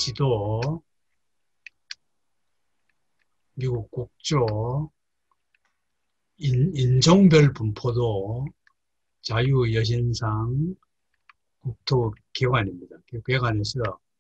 지도, 미국 국조, 인종별 분포도, 자유여신상, 국토기관입니다. 기관에서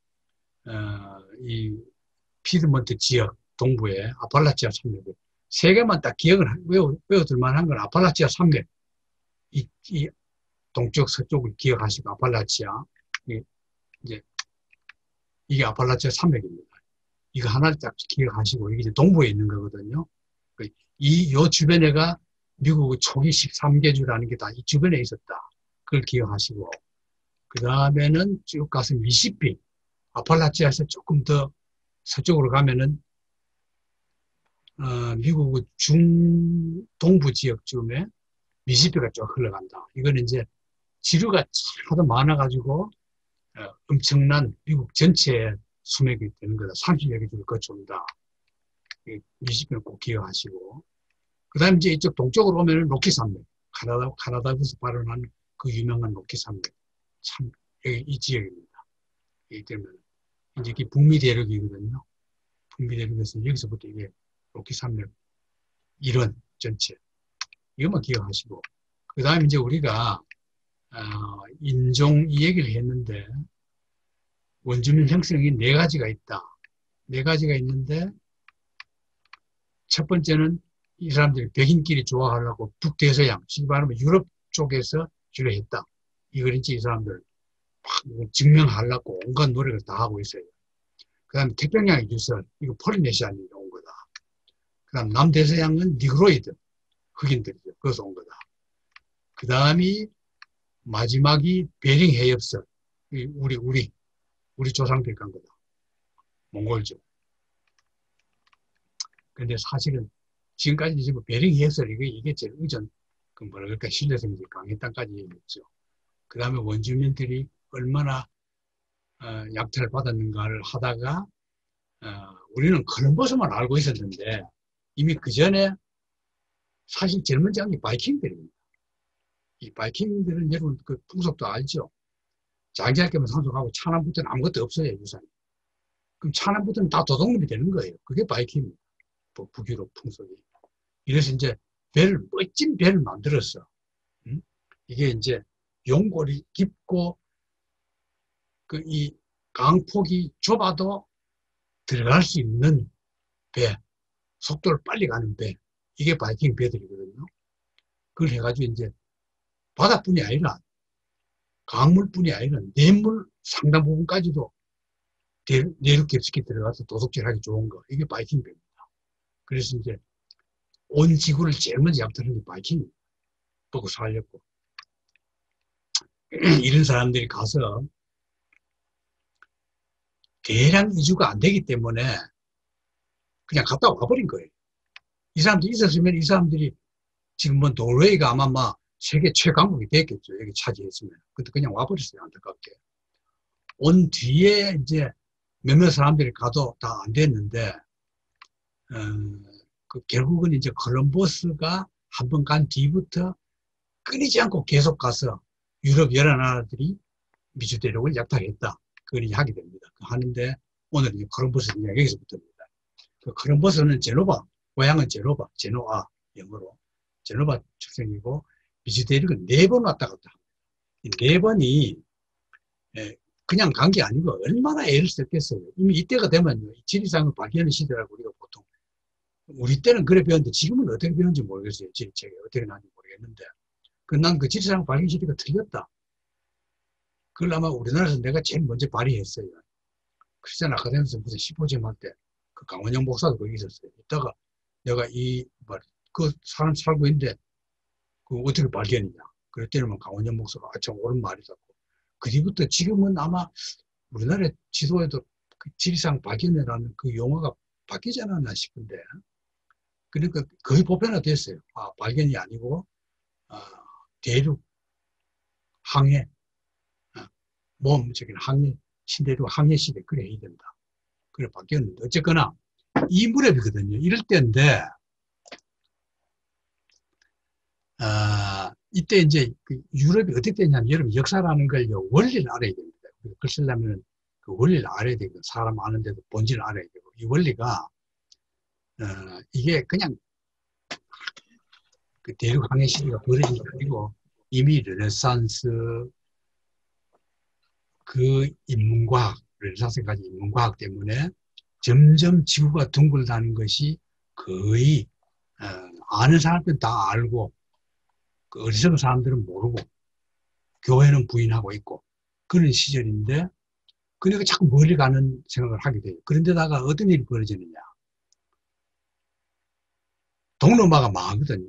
이 피드먼트 지역 동부의 아팔라치아 산맥, 세 개만 딱 기억을 외워둘 만한 건 아팔라치아 산맥, 이 동쪽 서쪽을 기억하시고 아팔라치아, 이제 이게 아팔라치아 산맥입니다. 이거 하나를 딱 기억하시고 이게 이제 동부에 있는 거거든요. 요 주변에가 미국의 초기 13개주라는 게 다 이 주변에 있었다. 그걸 기억하시고 그 다음에는 쭉 가서 미시시피, 아팔라치아에서 조금 더 서쪽으로 가면은 미국의 중동부 지역쯤에 미시시피가 쭉 흘러간다. 이거는 이제 지류가 하도 많아가지고 엄청난 미국 전체의 수맥이 되는 거다. 30여 개 주를 거쳐온다. 미시시피는 꼭 기억하시고 그 다음에 이제 이쪽 동쪽으로 오면은 로키산맥, 카나다에서 발원한 그 유명한 로키산맥, 참 여기 이 지역입니다. 이기 때문에 이제 이게 북미 대륙이거든요. 북미 대륙에서 여기서부터 이게 로키산맥 이런 전체 이것만 기억하시고 그 다음에 이제 우리가 인종 이 얘기를 했는데 원주민 형성이 네 가지가 있다. 네 가지가 있는데 첫 번째는 이 사람들이 백인끼리 조화하려고 북대서양, 지금 말하면 유럽 쪽에서 주로 했다. 이걸 이제 이 사람들 막 증명하려고 온갖 노력을 다 하고 있어요. 그 다음에 태평양의 유설, 이거 폴리네시아인이 온 거다. 그 다음 남대서양은 니그로이드, 흑인들이죠. 거기서 온 거다. 그 다음이 마지막이 베링 해협선, 우리 조상들이 간 거다. 몽골족. 근데 사실은 지금까지 지금 베링 해협선 이게 제일 의전 그 뭐라 그럴까 신뢰성이 강했다까지 얘기했죠. 그 다음에 원주민들이 얼마나 약탈을 받았는가를 하다가 우리는 콜럼버스만 알고 있었는데 이미 그 전에 사실 제일 먼저 한 게 바이킹들입니다. 이 바이킹들은 여러분 그 풍속도 알죠. 장기할게만 상속하고 차남부터는 아무것도 없어요 유산이. 그럼 차남부터는 다 도둑놈이 되는 거예요. 그게 바이킹입니다. 북유럽 풍속이. 이래서 이제 멋진 배를 만들었어. 이게 이제 용골이 깊고 이 강폭이 좁아도 들어갈 수 있는 배, 속도를 빨리 가는 배, 이게 바이킹 배들이거든요. 그걸 해가지고 이제 바다뿐이 아니라 강물뿐이 아니라 내물 상당 부분까지도 내륙 깊숙이 들어가서 도둑질하기 좋은 거, 이게 바이킹 배입니다. 그래서 이제 온 지구를 제일 먼저 약탈하는 게 바이킹입니다. 보고 살렸고 이런 사람들이 가서 대량 이주가 안 되기 때문에 그냥 갔다 와버린 거예요. 이 사람들이 있었으면 이 사람들이 지금 뭐 노르웨이가 아마 막 세계 최강국이 됐겠죠. 여기 차지했으면. 근데 그냥 와버렸어요. 안타깝게. 온 뒤에 이제 몇몇 사람들이 가도 다 안 됐는데 결국은 이제 콜럼버스가 한 번 간 뒤부터 끊이지 않고 계속 가서 유럽 여러 나라들이 미주 대륙을 약탈했다. 그걸 하게 됩니다. 하는데 오늘 이제 콜럼버스 이야기 여기서부터입니다. 그 콜럼버스는 제노바, 고향은 제노바, 제노아 영어로 제노바 출생이고 미주 대륙은 4번 왔다 갔다 합니다. 이 4번이 그냥 간 게 아니고 얼마나 애를 썼겠어요. 이미 이때가 되면 지리상을 발견하는 시대라고 우리가 보통 우리 때는 그래 배웠는데 지금은 어떻게 배웠는지 모르겠어요. 지리책이 어떻게 나는지 모르겠는데 난 그 지리상 발견 시대가 틀렸다. 그걸 아마 우리나라에서 내가 제일 먼저 발휘했어요. 크리스천 아카데미에서 무슨 시포지엄 할 때 그 강원영 목사도 거기 있었어요. 이따가 내가 그 사람 살고 있는데 그 어떻게 발견이냐. 그랬더니 강원영 목사가 참 옳은 말이다. 그 뒤부터 지금은 아마 우리나라 지도에도 그 지리상 발견이라는 그 용어가 바뀌지 않았나 싶은데 그러니까 거의 보편화됐어요. 발견이 아니고 대륙 항해 모험적인 항해 신대륙 항해 시대 그래 해야 된다. 그래 바뀌었는데 어쨌거나 이 무렵이거든요. 이럴 때인데 이때 이제 그 유럽이 어떻게 됐냐면 여러분 역사라는 걸 원리를 알아야 됩니다. 글 쓰려면 그 원리를 알아야 되고, 사람 아는데도 본질을 알아야 되고, 이 원리가, 이게 그냥 그 대륙 항해 시대가 벌어진 게 아니고, 이미 르네상스 그 인문과학, 르네상스까지 인문과학 때문에 점점 지구가 둥글다는 것이 거의, 아는 사람들은 다 알고, 그 어리석은 사람들은 모르고, 교회는 부인하고 있고, 그런 시절인데, 그러니까 자꾸 멀리 가는 생각을 하게 돼요. 그런데다가 어떤 일이 벌어지느냐. 동로마가 망하거든요.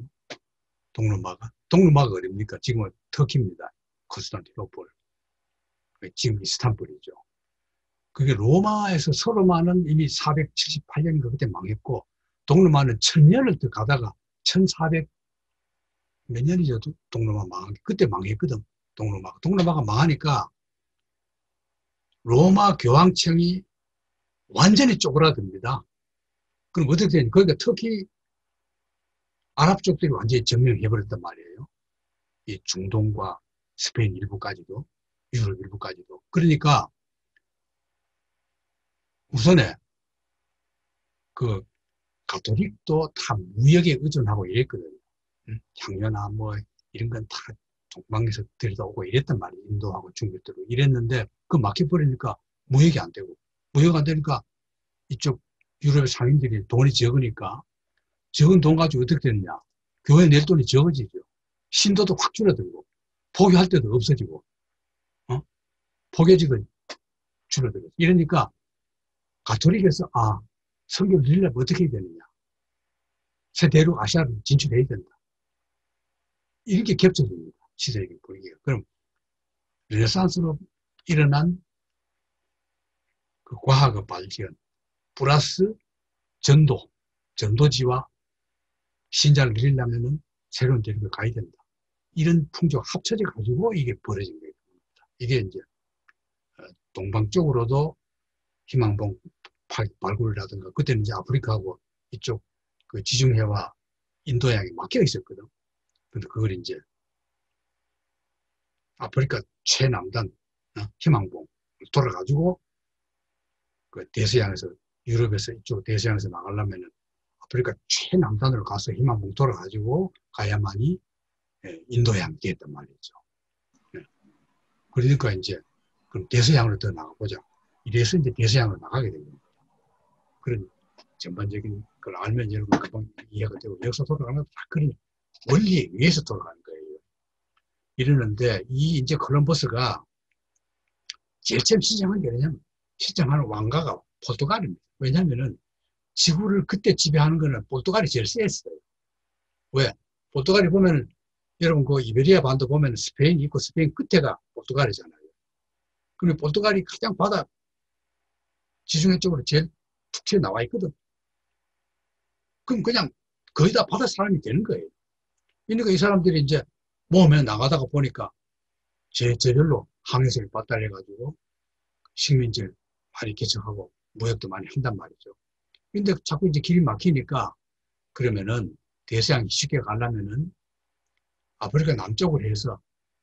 동로마가 어딥니까? 지금은 터키입니다. 컨스탄티노플. 지금 이스탄불이죠. 그게 로마에서 서로마는 이미 478년인가 그때 망했고, 동로마는 1000년을 더 가다가 1400 몇 년이죠. 동로마 망한 게. 그때 망했거든. 동로마가 망하니까 로마 교황청이 완전히 쪼그라듭니다. 그럼 어떻게 되냐. 그러니까 터키 아랍 쪽들이 완전히 점령해버렸단 말이에요. 이 중동과 스페인 일부까지도, 유럽 일부까지도. 그러니까 우선에 그 가톨릭도 다 무역에 의존하고 이랬거든요. 향료나 뭐 이런 건 다 동방에서 들여다오고 이랬단 말이에요. 인도하고 중국들로 이랬는데 그 막혀버리니까 무역이 안 되고, 무역 안 되니까 이쪽 유럽의 상인들이 돈이 적으니까 적은 돈 가지고 어떻게 되느냐. 교회 낼 돈이 적어지죠. 신도도 확 줄어들고, 포교할 때도 없어지고, 포교직은 줄어들고. 이러니까 가톨릭에서 성경을 들으려면 어떻게 해야 되느냐. 새 대륙 아시아로 진출해야 된다. 이렇게 겹쳐집니다. 시대적인 분위기가. 그럼 르네상스로 일어난 그 과학의 발전 플러스 전도지와 신자를 늘리려면은 새로운 대륙을 가야 된다. 이런 풍조가 합쳐져 가지고 이게 벌어진 거예요. 이게 이제 동방 쪽으로도 희망봉 발굴이라든가, 그때는 이제 아프리카하고 이쪽 그 지중해와 인도양이 막혀 있었거든. 근데 그걸 이제 아프리카 최남단 희망봉 돌아가지고 그 대서양에서, 유럽에서 이쪽 대서양에서 나가려면은 아프리카 최남단으로 가서 희망봉 돌아가지고 가야만이 인도양이 됐단 말이죠. 그러니까 이제 그럼 대서양으로 더 나가보자. 이래서 이제 대서양으로 나가게 됩니다. 그런 전반적인 걸 알면 여러분 금방 이해가 되고, 역사 돌아가는 것도 다 그런 원리에 의해서 돌아가는 거예요. 이러는데 이제 콜럼버스가 제일 처음 시작한 게 뭐냐면, 시작하는 왕가가 포르투갈입니다. 왜냐면은 지구를 그때 지배하는 거는 포르투갈이 제일 셌어요. 왜? 포르투갈이 보면은, 여러분 그 이베리아 반도 보면 스페인이 있고 스페인 끝에가 포르투갈이잖아요. 그리고 포르투갈이 가장 바다 지중해 쪽으로 제일 툭 튀어나와 있거든. 그럼 그냥 거의 다 바다 사람이 되는 거예요. 그러니까 이 사람들이 이제 모험에 나가다가 보니까 저절로 항해선을 발달해가지고 식민지를 많이 개척하고 무역도 많이 한단 말이죠. 근데 자꾸 이제 길이 막히니까, 그러면은 대서양이 쉽게 가려면은 아프리카 남쪽으로 해서,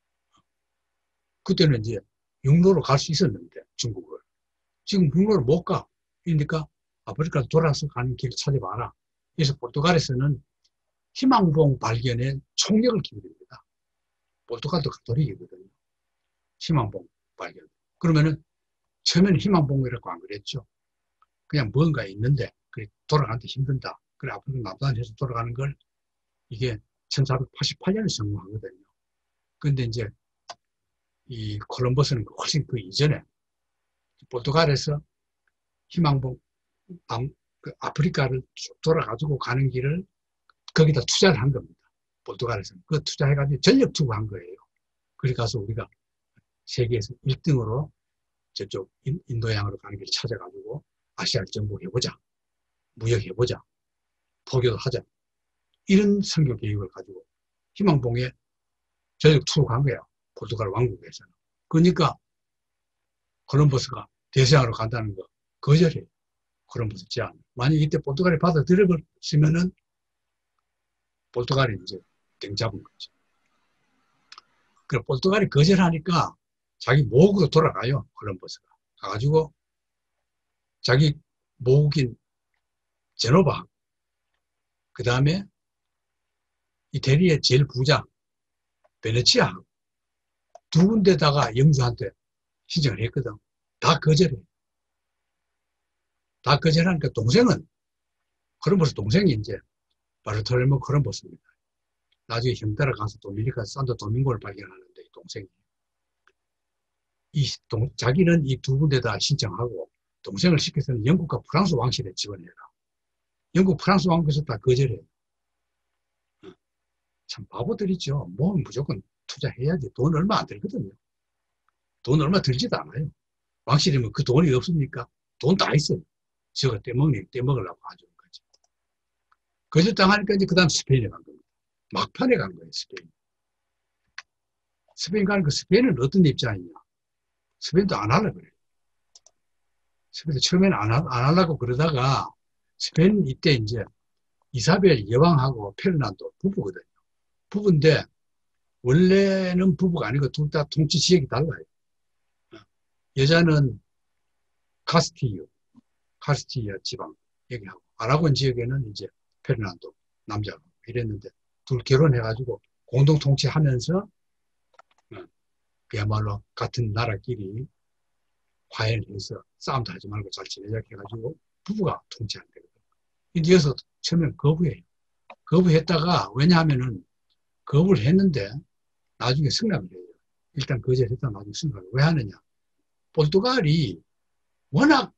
그때는 이제 육로로 갈 수 있었는데 중국을 지금 육로를 못 가. 그러니까 아프리카로 돌아서 가는 길을 찾아봐라. 그래서 포르투갈에서는 희망봉 발견에 총력을 기울입니다. 포르투갈도 가톨릭이거든요. 희망봉 발견. 그러면은 처음에는 희망봉이라고 안 그랬죠. 그냥 뭔가 있는데 그래 돌아가는데 힘든다. 그래 앞으로 남단에서 돌아가는 걸, 이게 1488년에 성공하거든요. 근데 이제 이 콜럼버스는 훨씬 그 이전에 포르투갈에서 희망봉 그 아프리카를 쭉 돌아가지고 가는 길을 거기다 투자를 한 겁니다. 포르투갈에서는 그 투자해가지고 전력 투구한 거예요. 그래 가서 우리가 세계에서 1등으로 저쪽 인도양으로 가는 길을 찾아가지고 아시아를 정복해보자, 무역해보자, 포교도 하자, 이런 선교 계획을 가지고 희망봉에 전력 투구한 거야. 포르투갈 왕국에서는. 그러니까 콜럼버스가 대서양으로 간다는 거 거절해요. 콜럼버스 제안. 만약 이때 포르투갈이 받아들여버렸으면은 포르투갈이 이제 땡 잡은 거지. 그래 포르투갈이 거절하니까 자기 모국으로 돌아가요. 콜럼버스가. 가가지고 자기 모국인 제노바, 그 다음에 이태리의 제일 부자 베네치아 두 군데다가 영주한테 신청을 했거든. 다 거절해. 다 거절하니까 동생은 콜럼버스 동생이 이제 바르톨메 콜럼버스입니다. 나중에 형 따라가서 도미니카 산토 도밍고를 발견하는데 이 동생이 자기는 이 두 군데다 신청하고 동생을 시켜서는 영국과 프랑스 왕실에 지원해라. 영국 프랑스 왕국에서 다 거절해요. 참 바보들이죠. 뭐 무조건 투자해야지. 돈 얼마 안 들거든요. 돈 얼마 들지도 않아요. 왕실이면 그 돈이 없습니까? 돈 다 있어요. 저가 떼먹으려고 하죠. 거절당하니까 이제 그 다음 스페인에 간 겁니다. 막판에 간 거예요, 스페인. 스페인 가니까 스페인은 어떤 입장이냐. 스페인도 안 하려고 그래요. 스페인도 처음에는 안 하려고 그러다가 스페인 이때 이제 이사벨 여왕하고 페르난도 부부거든요. 부부인데 원래는 부부가 아니고 둘 다 통치 지역이 달라요. 여자는 카스티아 지방 여기하고 아라곤 지역에는 이제 페르난도 남자가 이랬는데 둘 결혼해가지고 공동 통치하면서 그야말로 같은 나라끼리 화해를 해서 싸움도 하지 말고 잘 지내자 해가지고 부부가 통치하는 거거든요. 이어서 처음엔 거부해요. 거부했다가 왜냐하면은 거부를 했는데 나중에 승낙을 해요. 일단 거절했다 나중에 승낙을 왜 하느냐. 포르투갈이 워낙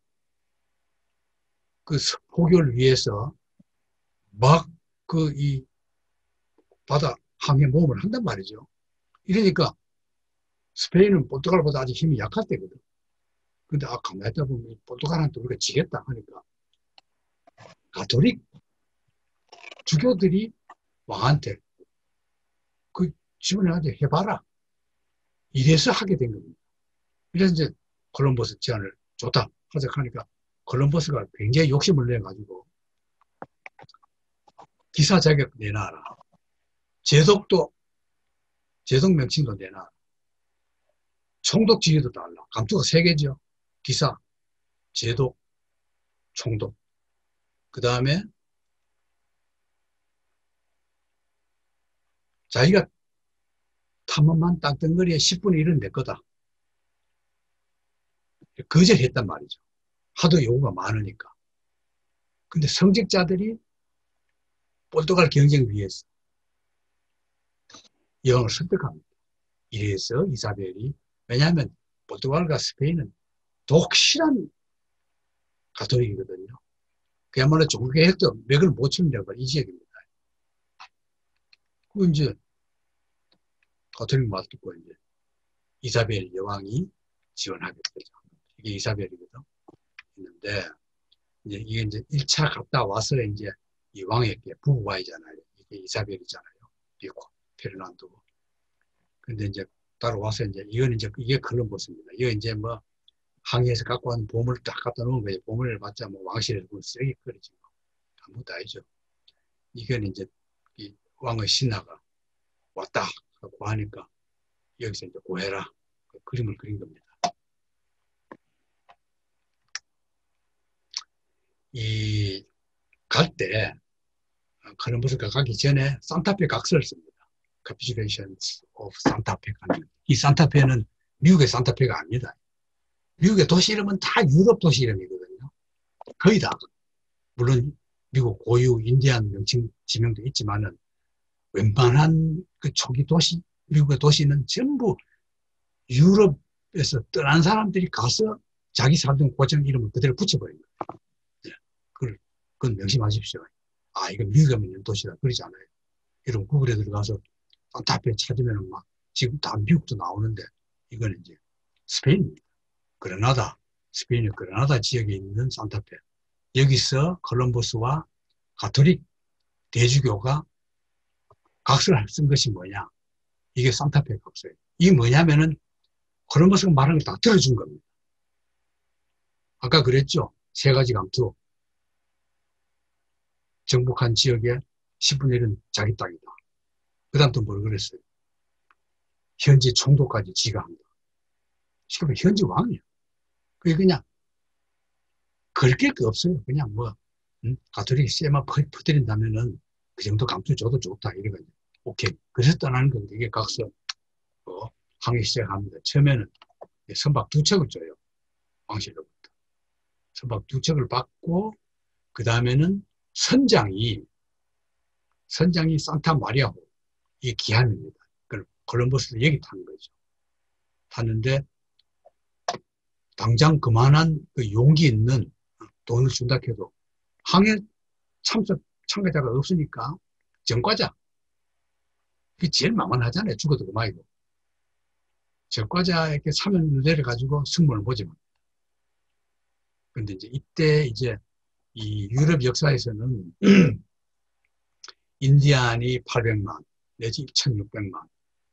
그 포교를 위해서 막 이 바다 항해 모험을 한단 말이죠. 이러니까 스페인은 포르투갈보다 아직 힘이 약할 때거든. 근데 가만히 있다 보면 포르투갈한테 우리가 지겠다 하니까 가톨릭 주교들이 왕한테 그 지원한테 해봐라. 이래서 하게 된 겁니다. 이래서 이제 콜럼버스 제안을 좋다 하자 하니까 콜럼버스가 굉장히 욕심을 내가지고 기사 자격 내놔라. 제독 명칭도 내놔라. 총독 지위도 달라. 감투가 3개죠. 기사, 제독, 총독. 그 다음에 자기가 탐험한 땅덩어리에 10분의 1은 내 거다. 거절했단 말이죠. 하도 요구가 많으니까. 근데 성직자들이 포르투갈 경쟁 위해서 여왕을 설득합니다. 이래서 이사벨이 왜냐하면 포르투갈과 스페인은 독실한 가톨릭이거든요. 그야말로 종교개혁도 맥을 못 치는다고 이 지역입니다. 그 이제 가톨릭 말 듣고 이제 이사벨 여왕이 지원하게 되죠. 이게 이사벨이거든. 있는데 이게 이제 1차 갔다 와서 이제 이 왕에게 부부와이잖아요. 이게 이사벨이잖아요. 그리고 페르난도고. 근데 이제 따라와서 이제 이게 콜럼버스입니다. 이거 이제 뭐 항해에서 갖고 온 보물을 딱 갖다 놓은 거예요. 보물을 받자 뭐 왕실에서 뭐 쓰레기거리지 뭐. 아무것도 아니죠. 이건 이제 이 왕의 신하가 왔다 하고 하니까 여기서 이제 구해라. 그 그림을 그린 겁니다. 이 갈 때 콜럼버스가 가기 전에 산타페 각서를 씁니다. Capitulations of Santa Fe. 이 산타페는 미국의 산타페가 아닙니다. 미국의 도시 이름은 다 유럽 도시 이름이거든요. 거의 다. 물론 미국 고유 인디안 명칭 지명도 있지만은 웬만한 그 초기 도시, 미국의 도시는 전부 유럽에서 떠난 사람들이 가서 자기 살던 고장 이름을 그대로 붙여버린 거예요. 그건 명심하십시오. 이거 미국에 있는 도시다. 그러지 않아요. 여러분 구글에 들어가서 산타페 찾으면 막 지금 다 미국도 나오는데 이거는 이제 스페인입니다. 그레나다, 스페인의 그레나다 지역에 있는 산타페. 여기서 콜럼버스와 가톨릭 대주교가 각서를 쓴 것이 뭐냐. 이게 산타페 각서예요. 이게 뭐냐면은 콜럼버스가 말한 걸 다 들어준 겁니다. 아까 그랬죠. 3가지 감투. 정복한 지역에 10분의 1은 자기 땅이다. 그 다음 또 뭘 그랬어요? 현지 총독까지 지가 한다. 지금 현지 왕이야. 그냥 걸릴 게 없어요. 그냥 뭐 가톨릭 쎄만 퍼뜨린다면은 그 정도 감투 줘도 좋다 이래가지고 오케이. 그래서 떠나는 건데 이게 각서 항해 시작합니다. 처음에는 선박 2척을 줘요. 왕실로부터. 선박 2척을 받고 그 다음에는 선장이 산타 마리아호 이게 기한입니다. 그걸 콜럼버스를 여기 타는 거죠. 탔는데 당장 그만한 그 용기 있는 돈을 준다 해도 항해 참가자가 없으니까 전과자. 그게 제일 만만하잖아요. 죽어도 그만이고. 전과자에게 사면을 내려가지고 승무원을 보지만. 근데 이제 이때 이제 이 유럽 역사에서는 인디안이 800만 내지 1600만.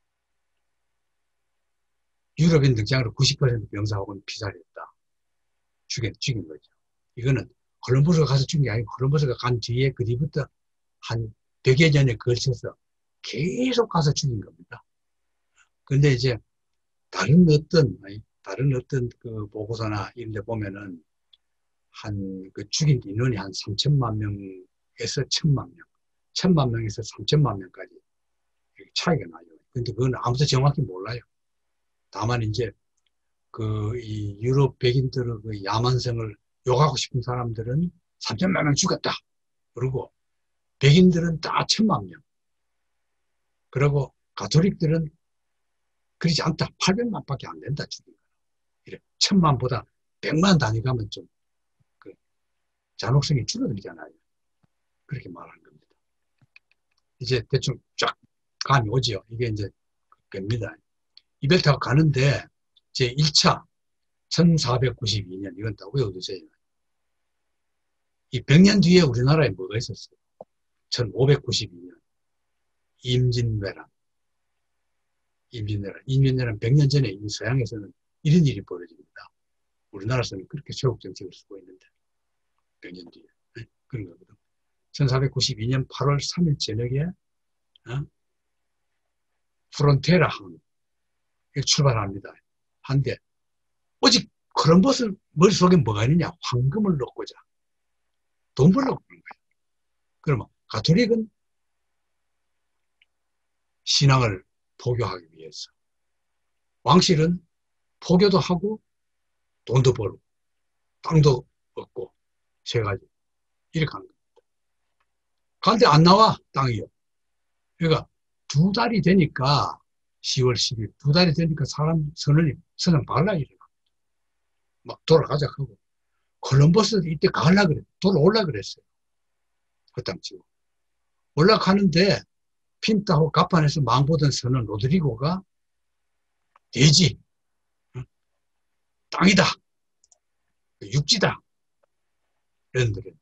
유럽인 등장으로 90% 병사하고는 피살했다. 죽인 거죠. 이거는 콜럼버스가 가서 죽인 게 아니고 콜럼버스가 간 뒤에 그 뒤부터 한 100여 년에 걸쳐서 계속 가서 죽인 겁니다. 근데 이제 다른 어떤 그 보고서나 이런 데 보면은 그 죽인 인원이 한 3천만 명에서 1천만 명, 1천만 명에서 3천만 명까지 차이가 나요. 근데 그건 아무도 정확히 몰라요. 다만 이제 이 유럽 백인들의 그 야만성을 욕하고 싶은 사람들은 3천만 명 죽었다. 그리고 백인들은 다 1천만 명. 그리고 가톨릭들은 그러지 않다. 800만 밖에 안 된다. 죽인 거. 이래. 1000만보다 100만 단위 가면 좀 그 잔혹성이 줄어들잖아요. 그렇게 말하는 겁니다. 이제 대충 쫙 감이 오지요. 이게 이제 겁니다. 이벨트가 가는데 제 1차 1492년 이건 다 외워두세요. 이 100년 뒤에 우리나라에 뭐가 있었어요? 1592년 임진왜란. 임진왜란 100년 전에 이 서양에서는 이런 일이 벌어집니다. 우리나라에서는 그렇게 세국 정책을 쓰고 있는데 100년 뒤에 네? 그런 거거든. 1492년 8월 3일 저녁에 프론테라 항 출발합니다. 한데 오직 콜럼버스 머릿속에 뭐가 있느냐? 황금을 넣고자 돈 벌려고 그런 거예요. 그러면 가톨릭은 신앙을 포교하기 위해서 왕실은 포교도 하고 돈도 벌고 땅도 얻고 세 가지 이렇게 하는 겁니다. 그런데 안 나와 땅이요. 그러니까 2달이 되니까 10월 10일 2달이 되니까 선을 발라 일어나. 막 돌아가자 하고 콜럼버스도 이때 가려고 그래. 돌아올라 그랬어요. 그 땅 치고 올라가는데 핀타하고 가판에서 망보던 선은 로드리고가 대지 땅이다 육지다 이런 데는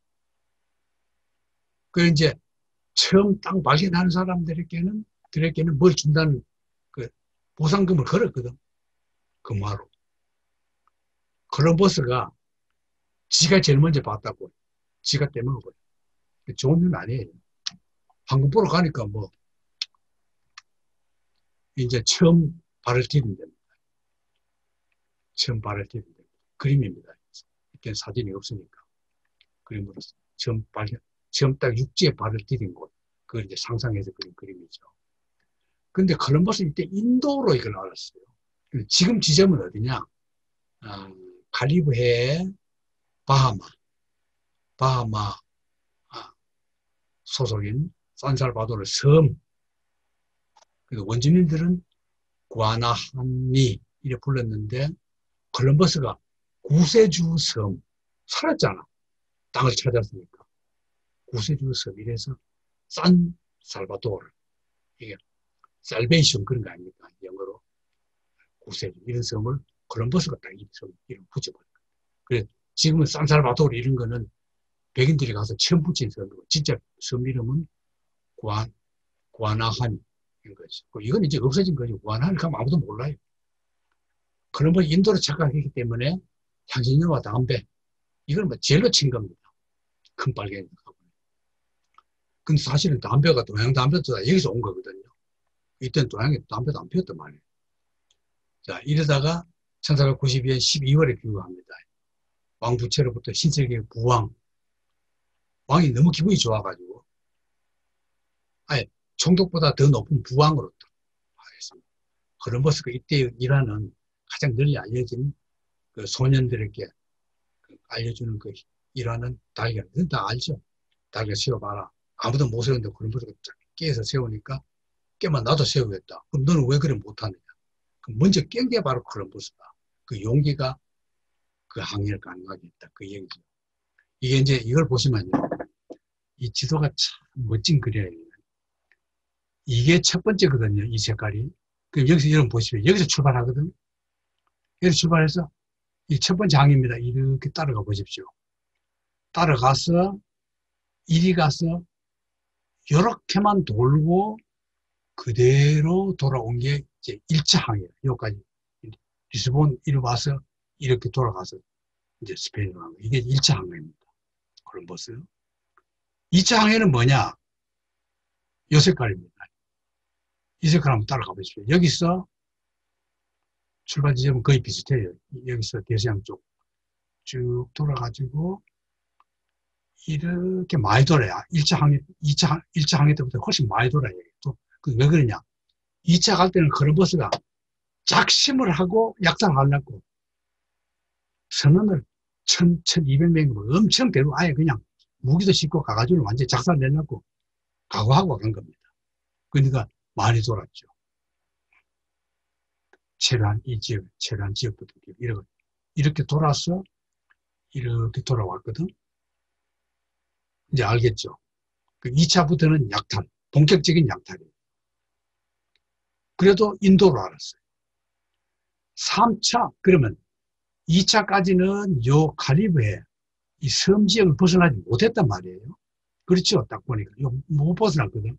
그 이제 처음 땅 발견하는 사람들에게는 뭘 준다는 그 보상금을 걸었거든. 금화로. 콜럼버스가 지가 제일 먼저 봤다고 지가 떼먹어버려. 좋은 일 아니에요. 황금 보러 가니까 뭐 이제 처음 발을 디딘 됩니다. 처음 발을 디딘 됩니다. 그림입니다. 이때는 사진이 없으니까 그림으로 처음 딱 육지에 발을 디딘 곳 그걸 이제 상상해서 그린 그림이죠. 근데 콜럼버스 이때 인도로 이걸 알았어요. 지금 지점은 어디냐? 카리브해 바하마 소속인 산살바도르 섬. 원주민들은 구아나하니 이렇게 불렀는데 콜럼버스가 구세주 섬 살았잖아. 땅을 찾았으니까. 구세주 섬 이래서 산살바도르 이게 살베이션 그런 거 아닙니까? 영어로 구세주 이런 섬을 콜럼버스가 딱 이름 붙여버린 거예요. 그래서 지금은 산살바도르 이런 거는 백인들이 가서 처음 붙인 섬이고 진짜 섬 이름은 구아나하니 인 거죠. 이건 이제 없어진 거죠. 구아나하니 가면 아무도 몰라요. 콜럼버스 인도로 착각했기 때문에 향신료와 담배 이걸 뭐 제일로 친 겁니다. 큰 빨갱이. 근데 사실은 담배가 동양 담배도 다 여기서 온 거거든요. 이때는 동양에 담배도 안 피웠단 말이에요. 자, 이러다가 1492년 12월에 귀국합니다. 왕 부채로부터 신세계 부왕. 왕이 너무 기분이 좋아가지고 아예 총독보다 더 높은 부왕으로 하겠습니다. 콜럼버스가 이때 일하는 가장 널리 알려진 그 소년들에게 알려주는 그 일하는 달걀. 다 알죠? 달걀 세워봐라. 아무도 못 세우는데 콜럼버스가 깨서 세우니까 깨만 나도 세우겠다. 그럼 너는 왜 그래 못하느냐? 그럼 먼저 깬 게 바로 콜럼버스다. 그 용기가 그 항해를 가능하게 했다. 그 얘기죠. 이게 이제 이걸 보시면요. 이 지도가 참 멋진 그려예요. 이게 첫 번째거든요. 이 색깔이. 그럼 여기서 여러분 보시면 여기서 출발하거든요. 여기서 출발해서 이 첫 번째 항입니다. 이렇게 따라가 보십시오. 따라가서 이리 가서 이렇게만 돌고 그대로 돌아온 게 이제 1차 항이에요. 여기까지 리스본 이리 와서 이렇게 돌아가서 이제 스페인으로 간 거예요. 이게 1차 항해입니다. 콜럼버스. 2차 항해는 뭐냐? 이 색깔입니다. 이 색깔 한번 따라가 보십시오. 여기서 출발 지점은 거의 비슷해요. 여기서 대서양 쪽 쭉 돌아가지고 이렇게 많이 돌아야 1차 항해 때부터 훨씬 많이 돌아야 해요. 왜 그러냐? 2차 갈 때는 콜럼버스가 작심을 하고 약탈을 하려고 선원을 1200명으로 엄청 데리고 아예 그냥 무기도 싣고 가가지고 완전히 작살 내려고 각오하고 간 겁니다. 그러니까 많이 돌았죠. 체류한 이 지역, 체류한 지역부터 이렇게 돌아서 이렇게 돌아왔거든. 이제 알겠죠. 그 2차부터는 약탈, 본격적인 약탈이에요. 그래도 인도로 알았어요. 3차, 그러면 2차까지는 요 카리브해 이 섬 지역을 벗어나지 못했단 말이에요. 그렇죠. 딱 보니까. 이거 못 벗어났거든.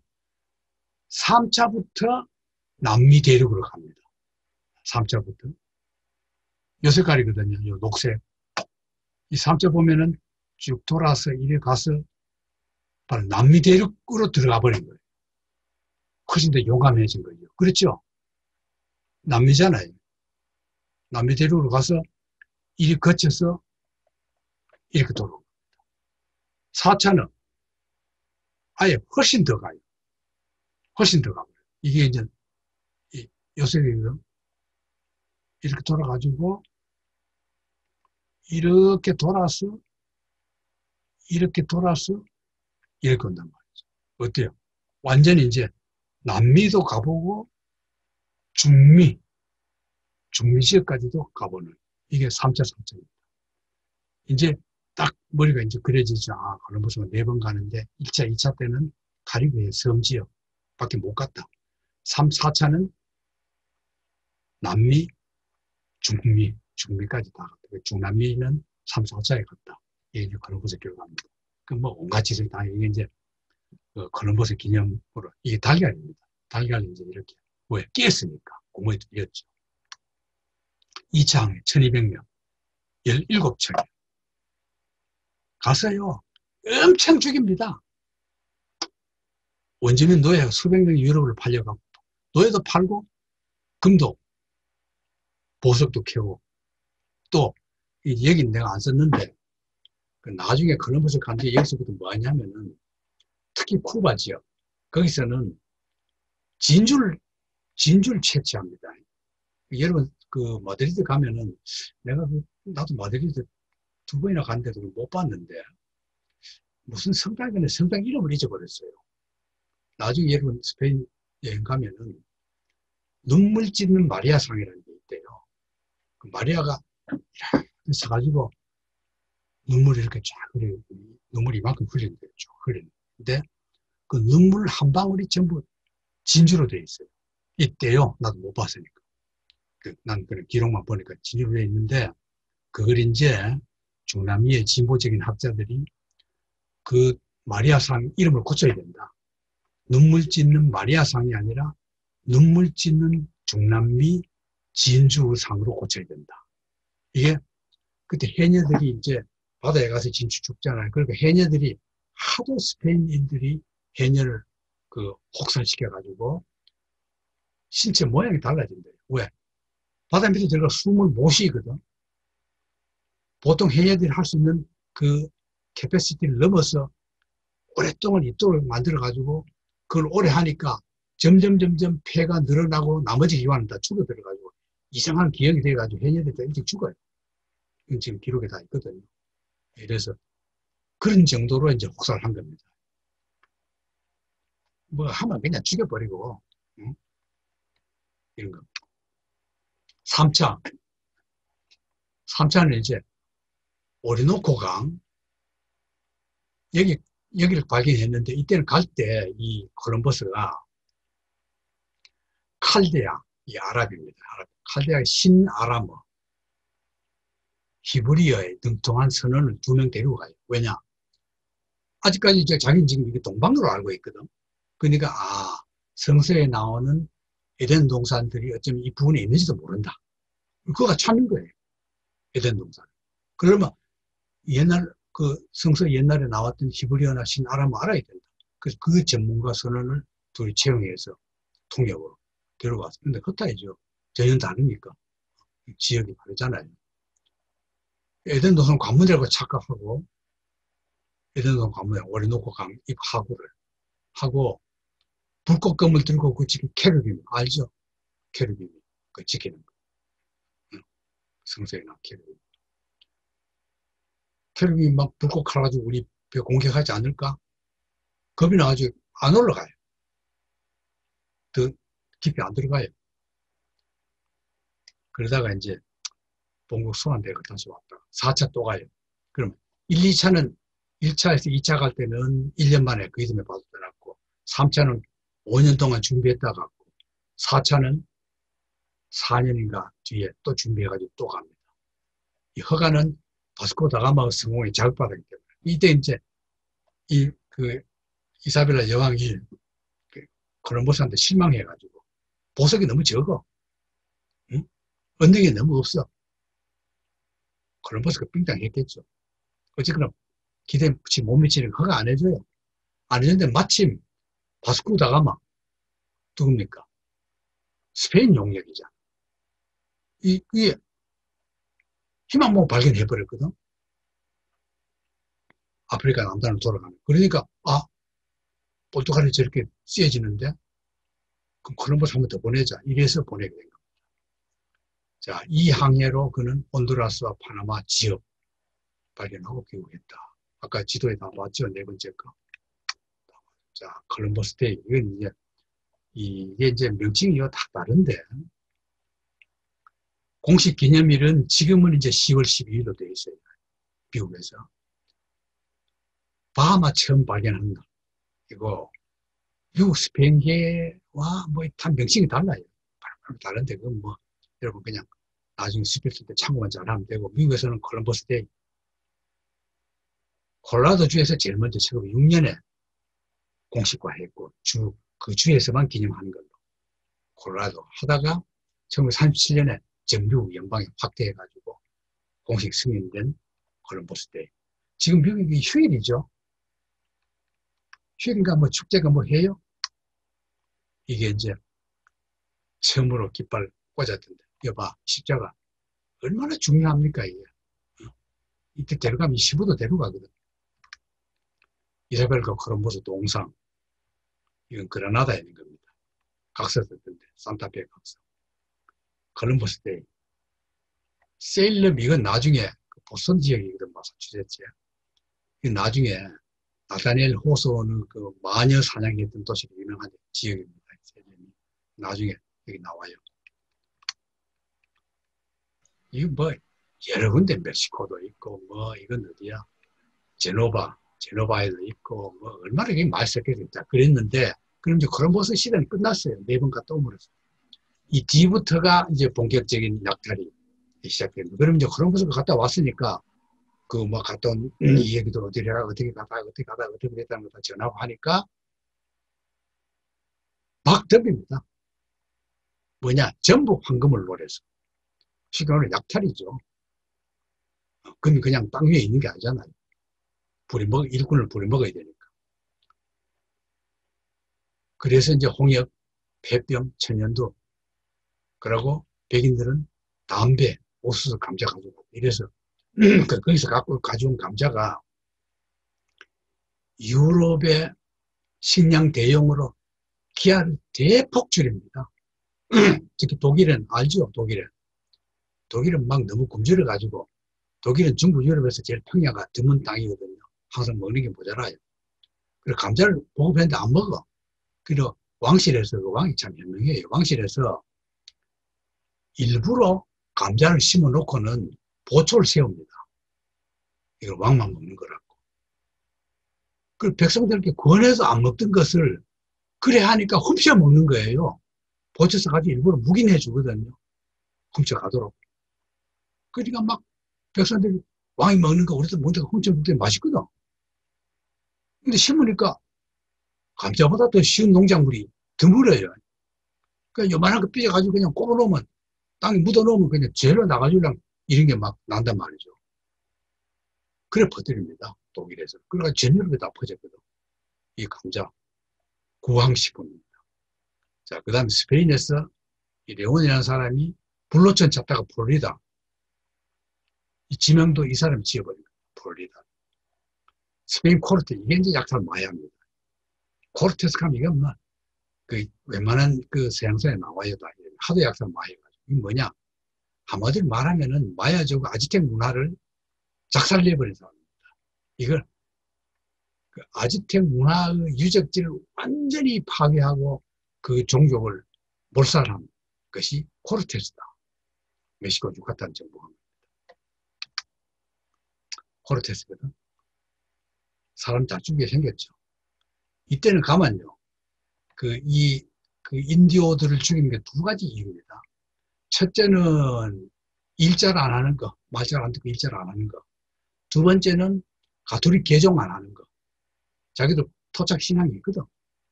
3차부터 남미 대륙으로 갑니다. 3차부터. 요 색깔이거든요. 요 녹색. 이 3차 보면은 쭉 돌아서 이래 가서 바로 남미 대륙으로 들어가 버린 거예요. 훨씬 더 용감해진 거죠. 그렇죠? 남미잖아요. 남미 대륙으로 가서 이리 거쳐서 이렇게 돌아옵니다. 4차는 아예 훨씬 더 가요. 훨씬 더 가버려요. 이게 이제 요새거든. 이렇게 돌아가지고 이렇게 돌아서 이렇게 돌아서 이렇게 온단 말이죠. 어때요? 완전히 이제 남미도 가보고 중미 지역까지도 가보는 이게 3차 3차입니다. 이제 딱 머리가 이제 그려지죠. 아, 콜럼버스가 4번 가는데 1차, 2차 때는 카리브해 섬 지역 밖에 못 갔다. 3, 4차는 남미, 중미까지 다 갔다. 중남미는 3, 4차에 갔다. 이게 이제 콜럼버스 결과입니다. 그 뭐 온갖 짓을 다 이게 이제 콜럼버스 기념으로 이게 달걀입니다. 달걀이 이제 이렇게 뭐야 깼으니까 구멍이 뚫렸죠. 2차 항해 1200명 17척이에요. 가서요 엄청 죽입니다. 원주민 노예가 수백 명이 유럽을 팔려가고 노예도 팔고 금도 보석도 캐고 또 여기 내가 안 썼는데 나중에 콜럼버스 간 뒤에 여기서부터 뭐 하냐면은 특히 쿠바 지역 거기서는 진주를 채취합니다. 여러분 그 마드리드 가면은 나도 마드리드 2번이나 갔는데도 못 봤는데 무슨 성당이네 성당 이름을 잊어버렸어요. 나중에 여러분 스페인 여행 가면은 눈물 찢는 마리아 상이라는 게 있대요. 그 마리아가 이렇게 서가지고 눈물이 이렇게 쫙 흘려요. 눈물이 이만큼 흘린대요. 쭉 흘리는데 그 눈물 한 방울이 전부 진주로 되어 있어요. 있대요. 나도 못 봤으니까. 난 그런 기록만 보니까 진주로 되어 있는데 그걸 이제 중남미의 진보적인 학자들이 그 마리아상 이름을 고쳐야 된다. 눈물 찢는 마리아상이 아니라 눈물 찢는 중남미 진주상으로 고쳐야 된다. 이게 그때 해녀들이 이제 바다에 가서 진주 죽잖아요. 그러니까 해녀들이 하도 스페인인들이 해녀를 그 혹살시켜가지고 신체 모양이 달라진대요. 왜? 바다 밑에 들어가 숨을 못 쉬거든. 보통 해녀들이 할 수 있는 그 캐패시티를 넘어서 오랫동안 있도록 만들어가지고 그걸 오래 하니까 점점 폐가 늘어나고 나머지 기관은 다 죽어들어가지고 이상한 기형이 돼가지고 해녀들이 다 일찍 죽어요. 이건 지금 기록에 다 있거든요. 그래서 그런 정도로 이제 혹사를 한 겁니다. 뭐 하면 그냥 죽여버리고, 응? 이런 거. 3차. 3차는 이제 오리노코강. 여기를 발견했는데 이때는 갈 때 이 콜럼버스가 칼데아, 이 아랍입니다. 칼데아의 신아람어, 히브리어에 능통한 선원을 2명 데리고 가요. 왜냐? 아직까지 자기는 지금 이게 동방으로 알고 있거든. 그러니까, 성서에 나오는 에덴 동산들이 어쩌면 이 부분에 있는지도 모른다. 그거가 찾는 거예요. 에덴 동산. 그러면 성서 옛날에 나왔던 히브리어나 신아람어 알아야 된다. 그래서 그 전문가 선원을 둘이 채용해서 통역으로 데려갔어. 근데 그렇다이죠. 전혀 다르니까. 지역이 다르잖아요. 에덴 동산 관문이라고 착각하고, 에덴 동산 관문에 오리노코 강 입하구를 하고, 불꽃검을 들고 그 지금 케르빔, 알죠? 케르빔이 그 지키는 거. 성서에 나온 케르빔. 케르빔이 막 불꽃 칼가지고 우리 배 공격하지 않을까? 겁이 나가지고 안 올라가요. 더 깊이 안 들어가요. 그러다가 이제 본국 소환되고 다시 왔다. 4차 또 가요. 그럼 1, 2차는 1차에서 2차 갈 때는 1년 만에 그 이듬해 봐도 되었고 3차는 5년 동안 준비했다 갔고 4차는 4년인가 뒤에 또 준비해가지고 또 갑니다. 이 허가는 바스코 다가마의 성공에 자극받았기 때문에 이때 이제 이사벨라 여왕이 콜럼버스한테 실망해가지고 보석이 너무 적어. 응? 언덕이 너무 없어. 콜럼버스가 빙당했겠죠. 어쨌거나 기대에 못 미치는 허가 안 해줘요. 안 해줬는데 마침 바스코 다가마 누굽니까? 스페인 용역이잖아. 이게 희망 못 발견해버렸거든. 아프리카 남단으로 돌아가는. 그러니까 포르투갈이 저렇게 쓰여지는데 그럼 콜럼버스 한 번 더 보내자. 이래서 보내게 된 겁니다. 자, 이 항해로 그는 혼두라스와 파나마 지역 발견하고 귀국했다. 아까 지도에 다 봤죠? 4번째 거. 자, 콜럼버스 데이. 이게 이제 명칭이 다 다른데 공식 기념일은 지금은 이제 10월 12일로 되어 있어요. 미국에서. 바하마 처음 발견한 날. 이거 미국 스페인해와 다 명칭이 달라요. 다른데 그건 여러분 그냥 나중에 스피드 때 참고만 잘하면 되고 미국에서는 콜럼버스 데이. 콜로라도 주에서 제일 먼저 1906년에 공식화했고 그 주에서만 기념하는 걸로 콜로라도 하다가 1937년에 전 미국 연방에 확대해가지고 공식 승인된 콜럼버스 데이. 지금 미국이 휴일이죠. 휴일인가 축제가 해요? 이게 이제 처음으로 깃발 꽂았던데 여봐 십자가 얼마나 중요합니까 이게. 이때 데려가면 15도 데려가거든. 이사벨과 콜럼버스 동상 이건 그라나다에 있는 겁니다. 각서 썼던데 산타페 각서. 콜럼버스 데이. 세일럼 이건 나중에 보스턴 지역이거든. 마사추세츠에. 이건 나중에 나타니엘 호소는 그 마녀 사냥했던 도시로 유명한 지역입니다. 나중에 여기 나와요. 이거 여러 군데 멕시코도 있고 이건 어디야? 제노바에도 있고 얼마나 이게 많이 섞여있다 그랬는데 그럼 이제 콜럼버스 시대는 끝났어요. 4번 갔다 오므로써. 이 뒤부터가 이제 본격적인 약탈이 시작됩니다. 그럼 이제 콜럼버스가 갔다 왔으니까 갔다 온 이 얘기도 어떻게 됐다는 거 다 전하고 하니까 막 덤빕니다. 뭐냐? 전부 황금을 노려서. 쉽게 말하면 약탈이죠. 그건 그냥 땅 위에 있는 게 아니잖아요. 일꾼을 부려먹어야 되니까. 그래서 이제 홍역, 폐병, 천연두, 그리고 백인들은 담배, 옥수수 감자 가지고 이래서 거기서 가져온 감자가 유럽의 식량 대용으로 기아를 대폭 줄입니다. 특히 독일은 알죠? 독일은 막 너무 굶주려 가지고 독일은 중부 유럽에서 제일 평야가 드문 땅이거든요. 항상 먹는 게 모자라요. 그래서 감자를 보급했는데 안 먹어. 그리고 왕실에서, 그 왕이 참 현명해요. 왕실에서 일부러 감자를 심어 놓고는 보초를 세웁니다. 이걸 왕만 먹는 거라고. 그 백성들께 권해서 안 먹던 것을 그래 하니까 훔쳐 먹는 거예요. 보초서 가지고 일부러 묵인해 주거든요. 훔쳐 가도록. 그러니까 막 백성들이 왕이 먹는 거 우리도 먹는 거 훔쳐 먹더니 맛있거든. 근데 심으니까 감자보다 더 쉬운 농작물이 드물어요. 그러니까 요만한 거 삐져가지고 그냥 꼽아놓으면 땅에 묻어놓으면 그냥 죄로 나가주려면 이런 게 막 난단 말이죠. 그래 퍼뜨립니다. 독일에서. 그러니까 전 유럽에 다 퍼졌거든. 이 감자. 구황식품입니다. 자, 그 다음에 스페인에서 이 레온이라는 사람이 불로천 잡다가 플로리다. 이 지명도 이 사람이 지어버린 거예요. 플로리다. 스페인 코르테. 이게 이제 약탈 마야입니다. 코르테스 가면 이게 뭐, 웬만한 서양사에 나와요. 다. 하도 약탈 마야가지고. 이게 뭐냐? 한마디로 말하면은 마야족 아즈텍 문화를 작살내버린 사람입니다. 이걸 아즈텍 문화의 유적지를 완전히 파괴하고 그 종족을 몰살한 것이 코르테스다. 멕시코 유카탄 정부가. 코르테스거든. 사람 잘 죽게 생겼죠. 이때는 가만요. 인디오들을 죽이는 게 두 가지 이유입니다. 첫째는 일자를 안 하는 거, 말자를 안 듣고 일자를 안 하는 거. 두 번째는 가톨릭 개종 안 하는 거. 자기도 토착 신앙이 있거든.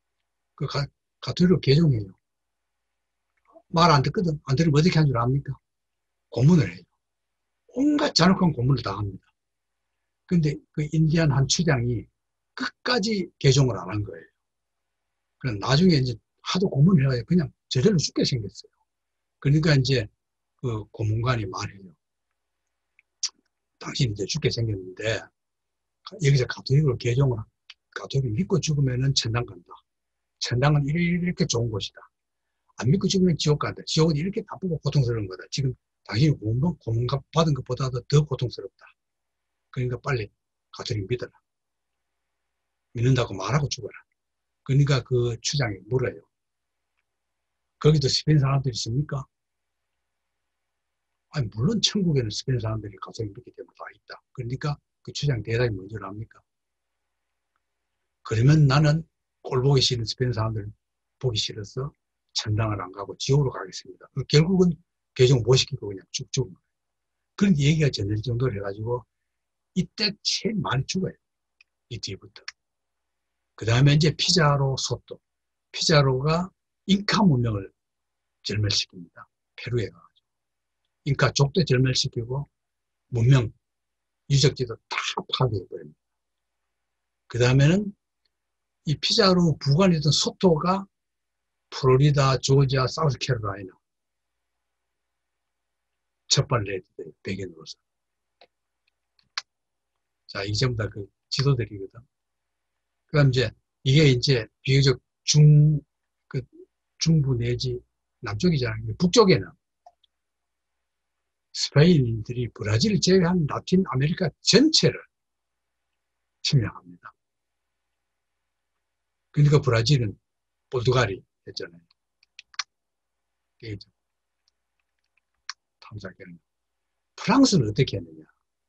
가톨릭 개종해요. 말 안 듣거든. 안 들으면 어떻게 한 줄 압니까? 고문을 해요. 온갖 잔혹한 고문을 다 합니다. 근데 그 인디안 한 추장이 끝까지 개종을 안 한 거예요. 그럼 나중에 이제 하도 고문을 해가지고 그냥 저절로 죽게 생겼어요. 그러니까 이제 그 고문관이 말해요. 당신이 이제 죽게 생겼는데 여기서 가톨릭으로 가톨릭 믿고 죽으면은 천당 간다. 천당은 이렇게 좋은 곳이다. 안 믿고 죽으면 지옥 간다. 지옥은 이렇게 나쁘고 고통스러운 거다. 지금 당신이 고문 받은 것보다도 더 고통스럽다. 그러니까 빨리 가톨릭 믿어라. 믿는다고 말하고 죽어라. 그러니까 그 추장이 물어요. 거기도 스페인 사람들이 있습니까? 아니, 물론 천국에는 스페인 사람들이 가톨릭 믿기 때문에 다 있다. 그러니까 그 추장 대답이 뭔지 압니까? 그러면 나는 꼴 보기 싫은 스페인 사람들 보기 싫어서 천당을 안 가고 지옥으로 가겠습니다. 결국은 개종 못 시키고 그냥 쭉 죽은 거예요. 그런 얘기가 전해질 정도로 해가지고 이때 제일 많이 죽어요. 이 뒤부터. 그 다음에 이제 피자로 소또. 피자로가 잉카 문명을 절멸시킵니다. 페루에 가가지고. 잉카 족도 절멸시키고 문명, 유적지도 다 파괴해버립니다. 그 다음에는 이 피자로 부관이던 소토가 플로리다, 조지아, 사우스캐롤라이나 첫발을 내딛어요. 백인으로서. 자, 이 전부 다 그 지도들이거든. 그럼 이게 이제 비교적 중부 내지 남쪽이잖아요. 북쪽에는 스페인인들이 브라질을 제외한 라틴 아메리카 전체를 침략합니다. 그러니까 브라질은 포르투갈이 했잖아요. 탐사견. 프랑스는 어떻게 했느냐.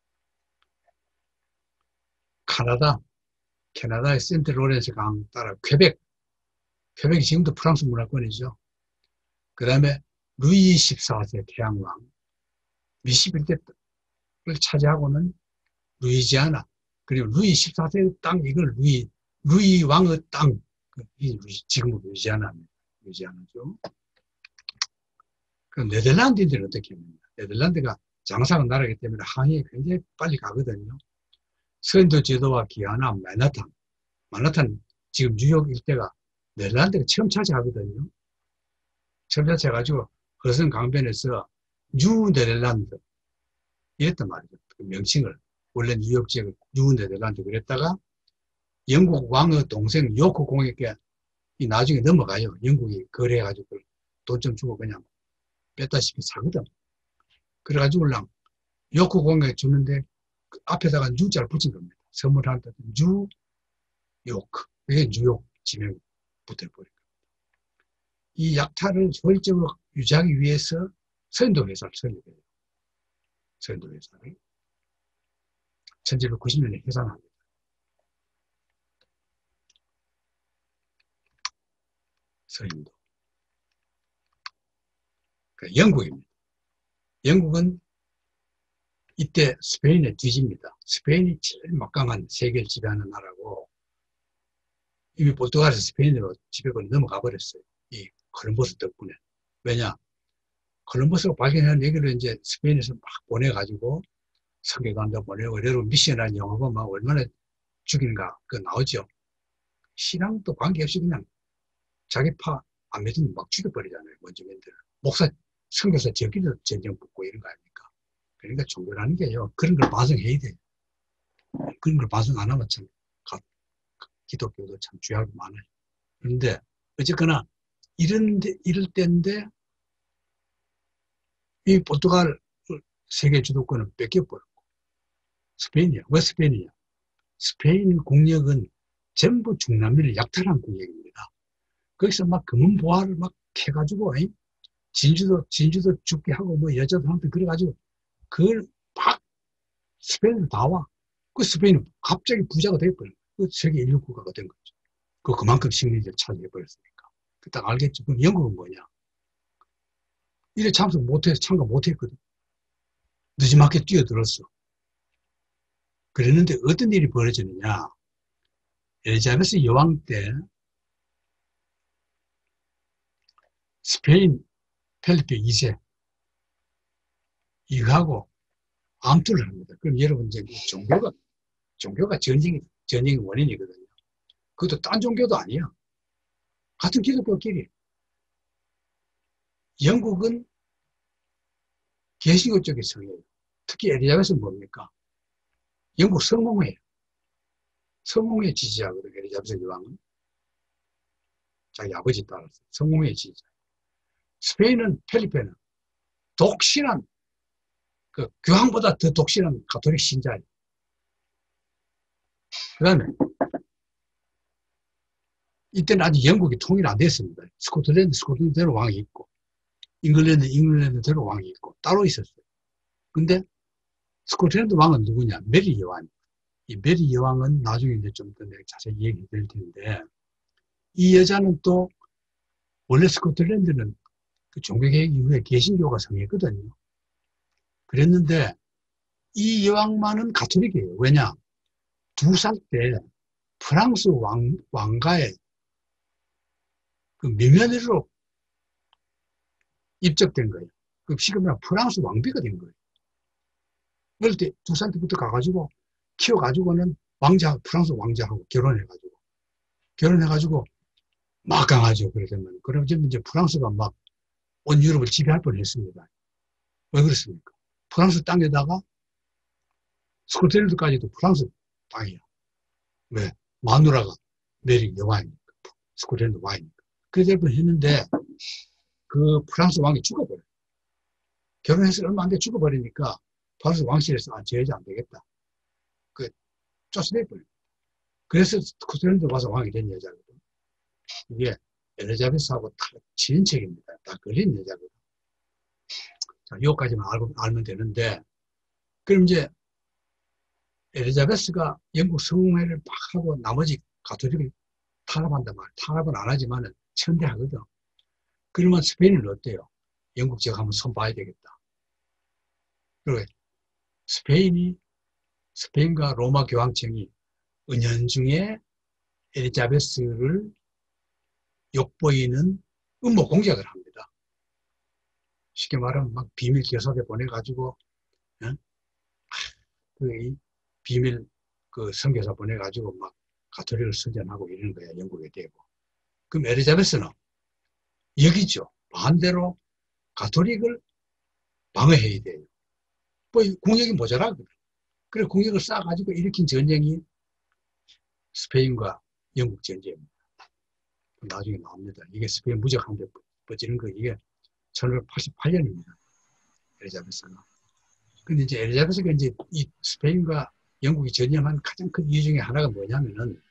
캐나다의 센트 로렌스 강 따라 퀘벡이 지금도 프랑스 문화권이죠. 그 다음에 루이 14세 태양왕, 미시필 때를 차지하고는 루이지아나, 그리고 루이 14세의 땅, 이걸 루이 왕의 땅, 지금은 루이지아나죠. 그럼 네덜란드인들은 어떻게 합니까? 네덜란드가 장사하는 나라이기 때문에 항해에 굉장히 빨리 가거든요. 서인도 제도와 기아나, 만하탄, 지금 뉴욕 일대가 네덜란드가 처음 차지하거든요. 처음 차지해가지고 허슨 강변에서 뉴 네덜란드 이랬단 말이죠. 그 명칭을 원래 뉴욕 지역을 뉴 네덜란드 그랬다가 영국 왕의 동생 요크 공에게 이 나중에 넘어가요. 영국이 거래해가지고 돈 좀 주고 그냥 뺐다시피 사거든. 그래가지고 요크 공에 주는데 그 앞에다가 뉴자를 붙인 겁니다. 선물한테 뉴요크. 이게 뉴욕 지명 붙어버린 거예요. 이 약탈을 효율적으로 유지하기 위해서 서인도 회사를 설립해요. 서인도 회사를 1790년에 해산합니다. 서인도. 그러니까 영국입니다. 영국은 이때 스페인에 뒤집니다. 스페인이 제일 막강한 세계를 지배하는 나라고 이미 포르투갈에서 스페인으로 지배권이 넘어가 버렸어요. 이 콜럼버스 덕분에. 왜냐? 콜럼버스가 발견한 얘기를 이제 스페인에서 막 보내가지고 선교관도 보내고 이러고 미션이라는 영화가 막 얼마나 죽이는가 그거 나오죠. 신앙도 관계없이 그냥 자기 파 안 믿으면 막 죽여버리잖아요. 원주민들을. 목사, 선교사 저기도 전쟁 붙고 이런 거 아닙니까? 그러니까 종교라는 게요. 그런 걸 반성해야 돼요. 그런 걸 반성 안 하면 참 기독교도 참 죄악이 많아요. 그런데 어쨌거나 이럴 때인데 이 포르투갈 세계 주도권을 뺏겨버렸고 스페인이야. 왜 스페인이냐? 스페인 국력은 전부 중남미를 약탈한 국력입니다. 거기서 막 금은보화를 막 캐가지고 진주도 죽게 하고 뭐 여자들한테 그래가지고 그걸 막 스페인으로 다 와. 그 스페인은 갑자기 부자가 돼버려요. 그 세계 인류 국가가 된 거죠. 그만큼 식민지를 차지해버렸으니까. 딱 알겠죠. 그럼 영국은 뭐냐? 이래 참가 못했거든. 늦지막히 뛰어들었어. 그랬는데 어떤 일이 벌어지느냐. 엘리자베스 여왕 때 스페인 펠리페 2세 이거하고 암투를 합니다. 그럼 여러분 이제 종교가 전쟁의 원인이거든요. 그것도 딴 종교도 아니야. 같은 기독교끼리. 영국은 개신교 쪽에 성해요. 특히 엘리자베스는 뭡니까? 영국 성공회예요. 성공회 지지자거든요. 엘리자베스 여왕은. 자기 아버지 따라서 성공회 지지자. 스페인은 펠리페는 독실한 그 교황보다 더 독실한 가톨릭 신자예요. 그 다음에 이때는 아직 영국이 통일 안 됐습니다. 스코틀랜드대로 왕이 있고 잉글랜드대로 왕이 있고 따로 있었어요. 근데 스코틀랜드 왕은 누구냐? 메리 여왕. 이 메리 여왕은 나중에 이제 좀 더 내가 자세히 얘기 드릴 텐데 이 여자는 또 원래 스코틀랜드는 그 종교개혁 이후에 개신교가 성했거든요. 그랬는데 이 여왕만은 가톨릭이에요. 왜냐? 2살 때 프랑스 왕가의 그 명예로 입적된 거예요. 그 지금 프랑스 왕비가 된 거예요. 그럴 때 2살 때부터 가가지고 키워가지고는 프랑스 왕자하고 결혼해가지고 막 강하죠. 그러면 그럼 이제 프랑스가 막 온 유럽을 지배할 뻔했습니다. 왜 그렇습니까? 프랑스 땅에다가 스코틀랜드까지도 프랑스 땅이에요. 왜? 마누라가 메리 여왕이니까. 스코틀랜드 왕이니까. 그래서 했는데 그 프랑스 왕이 죽어버려요. 결혼해서 얼마 안 돼 죽어버리니까 프랑스 왕실에서 저 여자 안 되겠다. 쫓아내버려요. 그래서 스코틀랜드 와서 왕이 된 여자거든. 이게 엘리자베스하고 다 친인척입니다. 다 걸린 여자거든. 자, 여기까지만 알면 되는데, 그럼 이제 엘리자베스가 영국 성공회를 막 하고 나머지 가톨릭을 탄압한단 말이야. 탄압은 안 하지만은 천대하거든. 그러면 스페인은 어때요? 영국 지역 한번 손봐야 되겠다. 그리고 스페인과 로마 교황청이 은연중에 엘리자베스를 욕보이는 음모 공작을 합니다. 쉽게 말하면 막 비밀 교섭에 보내가지고, 비밀 선교사 보내가지고 막 가톨릭을 선전하고 이러는 거야, 영국에 대고. 그럼 엘리자베스는 여기죠. 반대로 가톨릭을 방어해야 돼요. 뭐 공격이 모자라거든. 그래 공격을 쌓아가지고 일으킨 전쟁이 스페인과 영국 전쟁입니다. 나중에 나옵니다. 이게 스페인 무적한데 퍼지는 거 이게 1588년입니다. 엘리자베스가. 근데 이제 엘리자베스가 이제 이 스페인과 영국이 전쟁한 가장 큰 이유 중에 하나가 뭐냐면은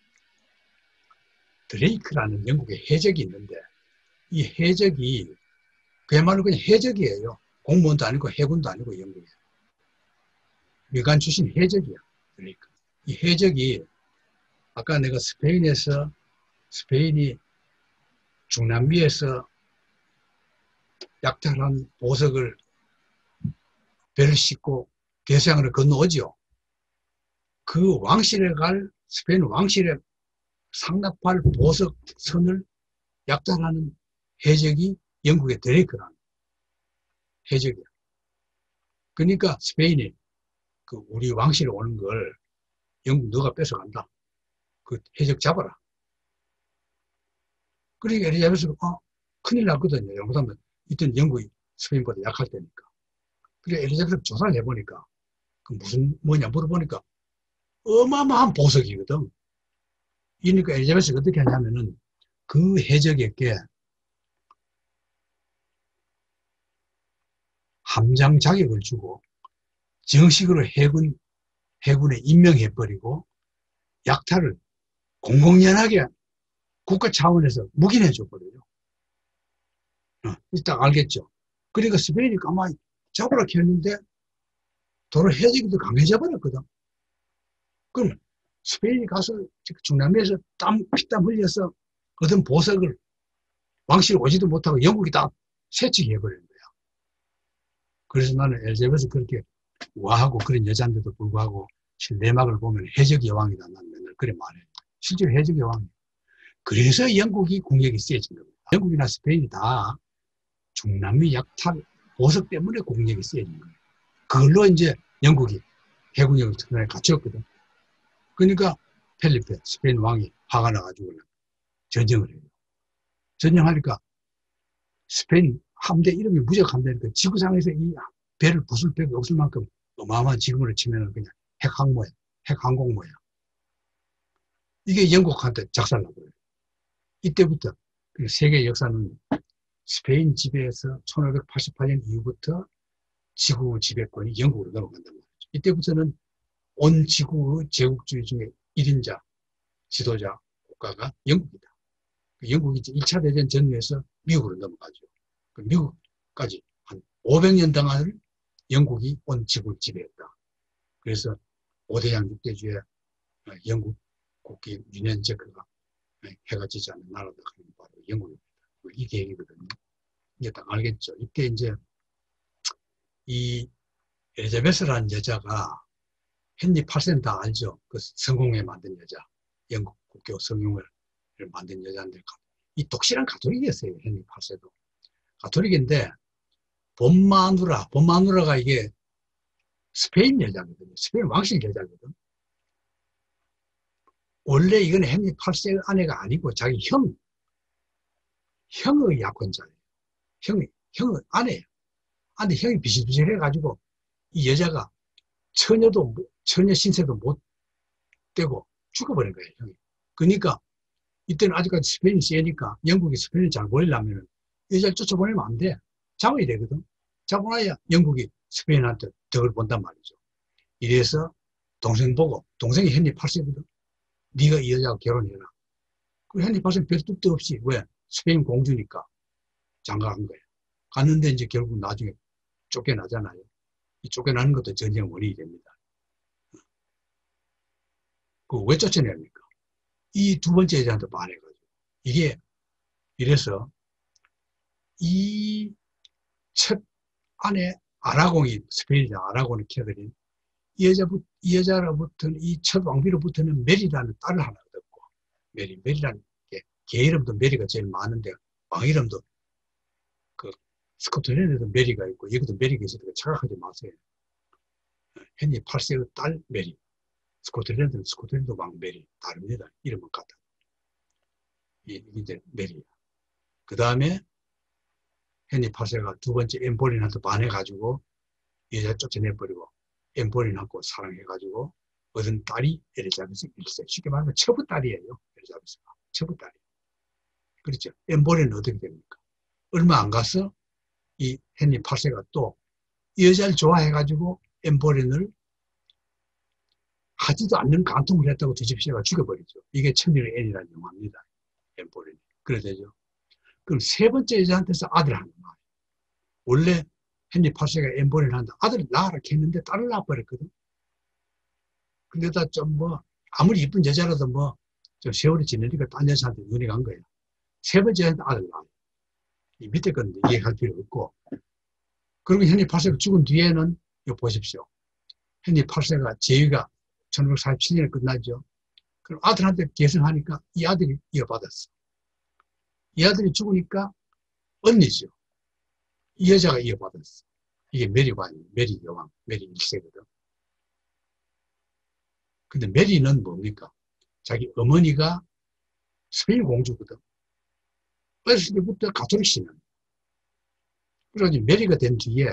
드레이크라는 영국의 해적이 있는데 이 해적이 그야말로 그냥 해적이에요. 공무원도 아니고 해군도 아니고 영국에. 미관 출신 해적이야. 드레이크. 이 해적이 아까 내가 스페인이 중남미에서 약탈한 보석을 배를 싣고 대서양으로 건너오죠. 그 왕실에 갈 스페인 왕실에 상납할 보석선을 약탈하는 해적이 영국의 드레이크라는 해적이야. 그러니까 스페인이 그 우리 왕실에 오는 걸 영국 너가 뺏어간다. 그 해적 잡아라. 그러니까 엘리자베스가 큰일 났거든요. 왜냐하면 이때는 영국이 스페인보다 약할 때니까. 그래 엘리자베스가 조사를 해보니까 그 무슨 뭐냐 물어보니까 어마어마한 보석이거든. 그러니까 엘리자베스가 어떻게 하냐면은 그 해적에게 함장 자격을 주고 정식으로 해군에 임명해버리고 약탈을 공공연하게 국가 차원에서 묵인해줘버려요. 딱 알겠죠. 그러니까 스페인이 가만히 잡으라 했는데 도로 해적이 더 강해져 버렸거든. 그럼 스페인이 가서 중남미에서 피땀 흘려서 얻은 보석을 왕실 오지도 못하고 영국이 다 채찍해버리는 거야. 그래서 나는 엘리자베스 그렇게 우아하고 그런 여자인데도 불구하고 내막을 보면 해적의 왕이다. 나는 맨날 그래 말해. 실제로 해적의 왕이야. 그래서 영국이 공격이 세진 겁니다. 영국이나 스페인이 다 중남미 약탈 보석 때문에 공격이 세진 거예요. 그걸로 이제 영국이 해군력을 튼튼하게 갖췄거든. 그러니까 펠리페 스페인 왕이 화가 나가지고 전쟁을 해요. 전쟁하니까 스페인 함대 이름이 무적 함대니까 지구상에서 이 배를 부술 배가 없을 만큼 어마어마한 지금으로 치면 그냥 핵항모야. 핵항공모야. 이게 영국한테 작살나버려요. 이때부터 세계 역사는 스페인 지배에서 1588년 이후부터 지구 지배권이 영국으로 넘어간단 말이죠. 이때부터는 온 지구의 제국주의 중에 1인자 지도자 국가가 영국이다. 영국이 1차 대전 전후에서 미국으로 넘어가죠. 미국까지 한 500년 동안을 영국이 온 지구를 지배했다. 그래서 5대양 6대주의 영국 국기 유년 제크가 해가 지지 않는 나라다. 바로 영국입니다. 이 계획이거든요. 이제 딱 알겠죠. 이때 이제 이 엘리자베스라는 여자가 헨리 8세는 다 알죠. 그 성공회 만든 여자. 영국 국교 성공을 만든 여자인데 이 독실한 가톨릭이었어요. 헨리 8세도. 가톨릭인데 본마누라가 이게 스페인 여자거든요. 스페인 왕실 여자거든. 원래 이건 헨리 8세 아내가 아니고 자기 형의 약혼자예요. 형의 아내예요. 근데 형이 비실비실해가지고 이 여자가 처녀 신세도 못 되고 죽어버린 거예요, 형이. 그러니까 이때는 아직까지 스페인이 세니까 영국이 스페인을 잘 버리려면 여자를 쫓아보내면 안 돼. 잡아야 되거든. 잡아놔야 영국이 스페인한테 덕을 본단 말이죠. 이래서 동생 보고, 동생이 헨리 8세거든. 네가 이 여자하고 결혼해라. 그 헨리 8세는 별 뜻도 없이, 왜? 스페인 공주니까 장가간 거예요. 갔는데 이제 결국 나중에 쫓겨나잖아요. 이 쫓겨나는 것도 전쟁 원인이 됩니다. 그 왜 쫓아냅니까? 이 두 번째 여자한테 반해가지고. 이게, 이래서 이 첫 아내 아라공이, 스페인이자 아라공의 캐서린, 이 여자로부터는, 이 첫 왕비로부터는 메리라는 딸을 하나 얻었고, 메리라는 게, 개 이름도 메리가 제일 많은데, 왕 이름도, 그, 스코틀랜드에도 메리가 있고, 여기도 메리가 있으니까 착각하지 마세요. 헨리 8세의 딸 메리, 스코틀랜드는 스코틀랜드 왕 메리, 다릅니다. 이름은 같아. 이게 이제 메리야. 그 다음에 헨리 8세가 두 번째 엠볼린한테 반해가지고 여자 쫓아내버리고 엠버린하고 사랑해가지고 얻은 딸이 엘리자베스 1세. 쉽게 말하면 처부딸이에요. 엘리자베스가. 처부딸이. 그렇죠. 엠버린은 어떻게 됩니까? 얼마 안 가서 이 헨리 8세가 또 이 여자를 좋아해가지고 엠버린을 하지도 않는 간통을 했다고 뒤집시가 죽여버리죠. 이게 천년의 앤이라는 영화입니다. 엠버린이. 그래 되죠. 그럼 세 번째 여자한테서 아들 하나 낳아요. 원래 헨리 8세가 엠버린한테 아들을 낳아라 했는데 딸을 낳아버렸거든. 근데다 좀 뭐 아무리 이쁜 여자라도 뭐 좀 세월이 지내니까 딴 여자한테 눈이 간 거예요. 세 번째 여자한테 아들 낳아요. 이 밑에 건 이해할 필요 없고. 그리고 헨리 8세가 죽은 뒤에는 이거 보십시오. 헨리 8세가 제위가 1547년에 끝나죠. 그럼 아들한테 계승하니까 이 아들이 이어받았어. 이 아들이 죽으니까 언니죠. 이 여자가 이어받았어. 이게 메리가 메리 여왕, 메리 1세거든. 근데 메리는 뭡니까? 자기 어머니가 스페인 공주거든. 어렸을 때부터 가톨릭 신앙. 그래가지고 메리가 된 뒤에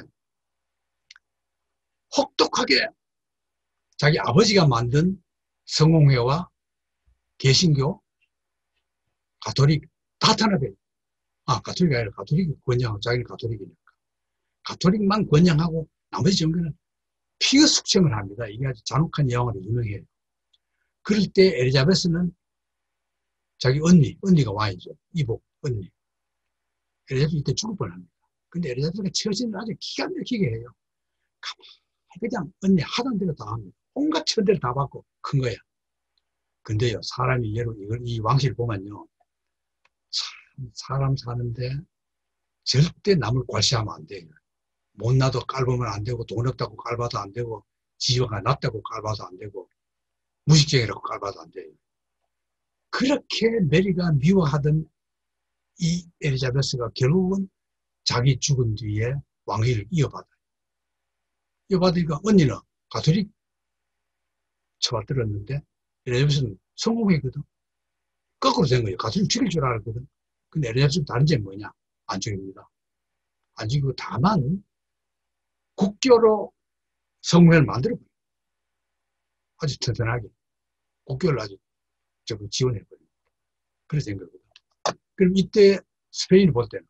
혹독하게 자기 아버지가 만든 성공회와 개신교, 가톨릭 다 탄압해. 가톨릭이 아니라 가톨릭이 권장하고 자기는 가톨릭이니까. 가톨릭만 권장하고 나머지 정도는 피의 숙청을 합니다. 이게 아주 잔혹한 여왕으로 유명해요. 그럴 때 엘리자베스는 자기 언니가 왕이죠. 이복, 언니. 엘리자베스 이때 죽을 뻔합니다. 근데 엘리자베스가 처신을 아주 기가 막히게 해요. 가만히 그냥 언니 하던 대로 다 합니다. 온갖 천대를 다 받고 큰 거야. 근데요, 사람이 이 왕실 보면요. 사람 사는데 절대 남을 괄시하면 안 돼요. 못나도 깔보면 안 되고, 돈 없다고 깔봐도 안 되고, 지위가 낮다고 깔봐도 안 되고, 무식쟁이라고 깔봐도 안 돼요. 그렇게 메리가 미워하던 이 엘리자베스가 결국은 자기 죽은 뒤에 왕위를 이어받아요. 이어받으니까 언니는 가톨릭 쳐받들었는데 엘리자베스는 성공했거든. 거꾸로 된 거예요. 가톨릭 죽일 줄 알았거든. 근데 엘리자베스 다른 점이 뭐냐? 안 죽입니다. 안 죽이고 다만 국교로 성공회를 만들어버려요. 아주 튼튼하게. 국교를 아주 지원해버려요. 그래서 된 거거든. 그럼 이때 스페인이 볼 때는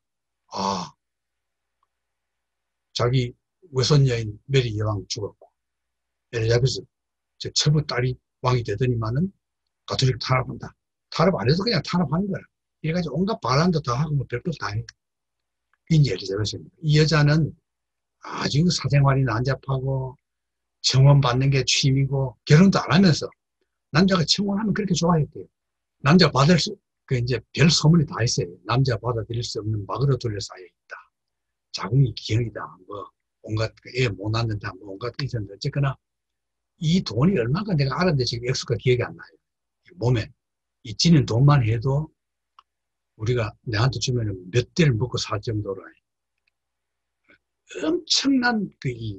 자기 외손 여인 메리 여왕 죽었고 엘리자베스 처부 딸이 왕이 되더니만은 가톨릭 탄압한다. 탄압 안 해도 그냥 탄압하는 거야. 이래가지고 온갖 반란도 다 하고 뭐 별걸 다 해. 이제 엘리자베스입니다. 이 여자는 아주 사생활이 난잡하고 청혼받는 게 취미고 결혼도 안 하면서 남자가 청혼하면 그렇게 좋아했대요. 남자 받을 수, 이제 별 소문이 다 있어요. 남자 받아들일 수 없는 막으로 돌려 쌓여 있다. 자궁이 기형이다. 뭐 온갖 애 못 낳는다. 뭐 온갖 게 있었는데 어쨌거나 이 돈이 얼마가 내가 알았는데 지금 액수가 기억이 안 나요. 몸에 이 찌는 돈만 해도 우리가 내한테 주면 몇 대를 먹고 살 정도로 엄청난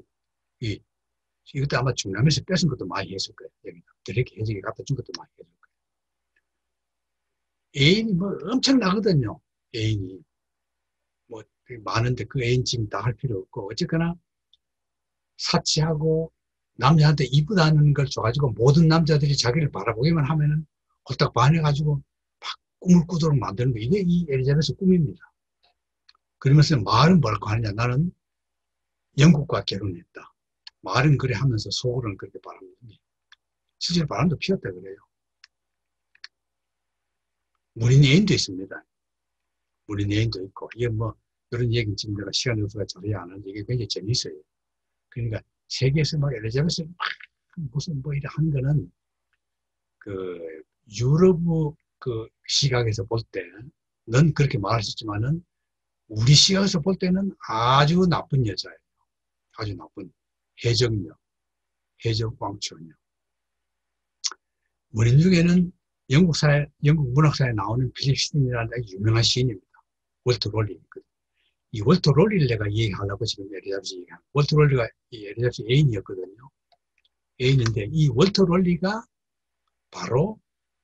이것도 아마 중남에서 뺏은 것도 많이 했을 거예요. 여기다 드레이크 해지게 갖다 준 것도 많이 했을 거예요. 애인이 뭐 엄청나거든요. 애인이 뭐 많은데 그 애인 지금 다 할 필요 없고 어쨌거나 사치하고 남자한테 이쁘다는 걸 줘가지고 모든 남자들이 자기를 바라보기만 하면은 홀딱 반해가지고 막 꿈을 꾸도록 만드는 거. 이게 이 엘리자베스 꿈입니다. 그러면서 말은 뭐라고 하느냐. 나는 영국과 결혼했다. 말은 그래 하면서 속으로는 그렇게 바랍니다. 실제로 바람도 피웠다 그래요. 무린 애인도 있습니다. 무린 애인도 있고. 이게 뭐 그런 얘기는 지금 내가 시간이 없어서 자세히 안 하는데 이게 굉장히 재미있어요. 그러니까 세계에서 막 엘리자베스 막 무슨 뭐 이래 한 거는 그 유럽 그 시각에서 볼 때 넌 그렇게 말할 수 있지만은 우리 시각에서 볼 때는 아주 나쁜 여자예요. 아주 나쁜 해적녀, 해적왕초녀. 무린 중에는 영국 문학사에 나오는 필립 시든이라는 유명한 시인입니다. 월터 롤리거든요. 이 월터 롤리를 내가 얘기하려고 지금 엘리자베스 얘기하는. 월터 롤리가 이 엘리자베스 애인이었거든요. 애인인데 이 월터 롤리가 바로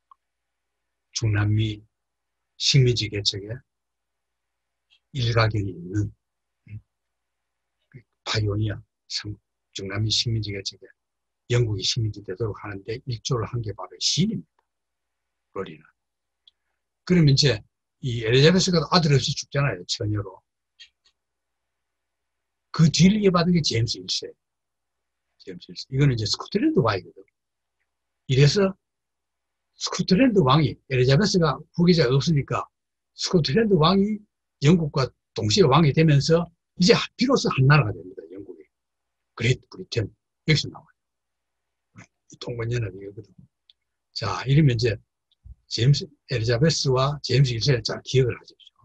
중남미 식민지 개척에 일가견이 있는 파이오니아, 중남미 식민지 개척에 영국이 식민지 되도록 하는데 일조를 한 게 바로 시인입니다. 로리는. 그러면 이제 이 엘리자베스가 아들 없이 죽잖아요. 처녀로. 그 뒤를 이어받은 게 제임스 1세. 제임스 1세. 이거는 이제 스코틀랜드 왕이거든. 이래서 스코틀랜드 왕이 엘리자베스가 후계자가 없으니까 스코틀랜드 왕이 영국과 동시에 왕이 되면서 이제 비로소 한 나라가 됩니다. 영국이. 그레이트 브리튼. 여기서 나와요. 통번연합이거든. 자, 이러면 이제 엘리자베스와 제임스 1세를 잘 기억을 하십시오.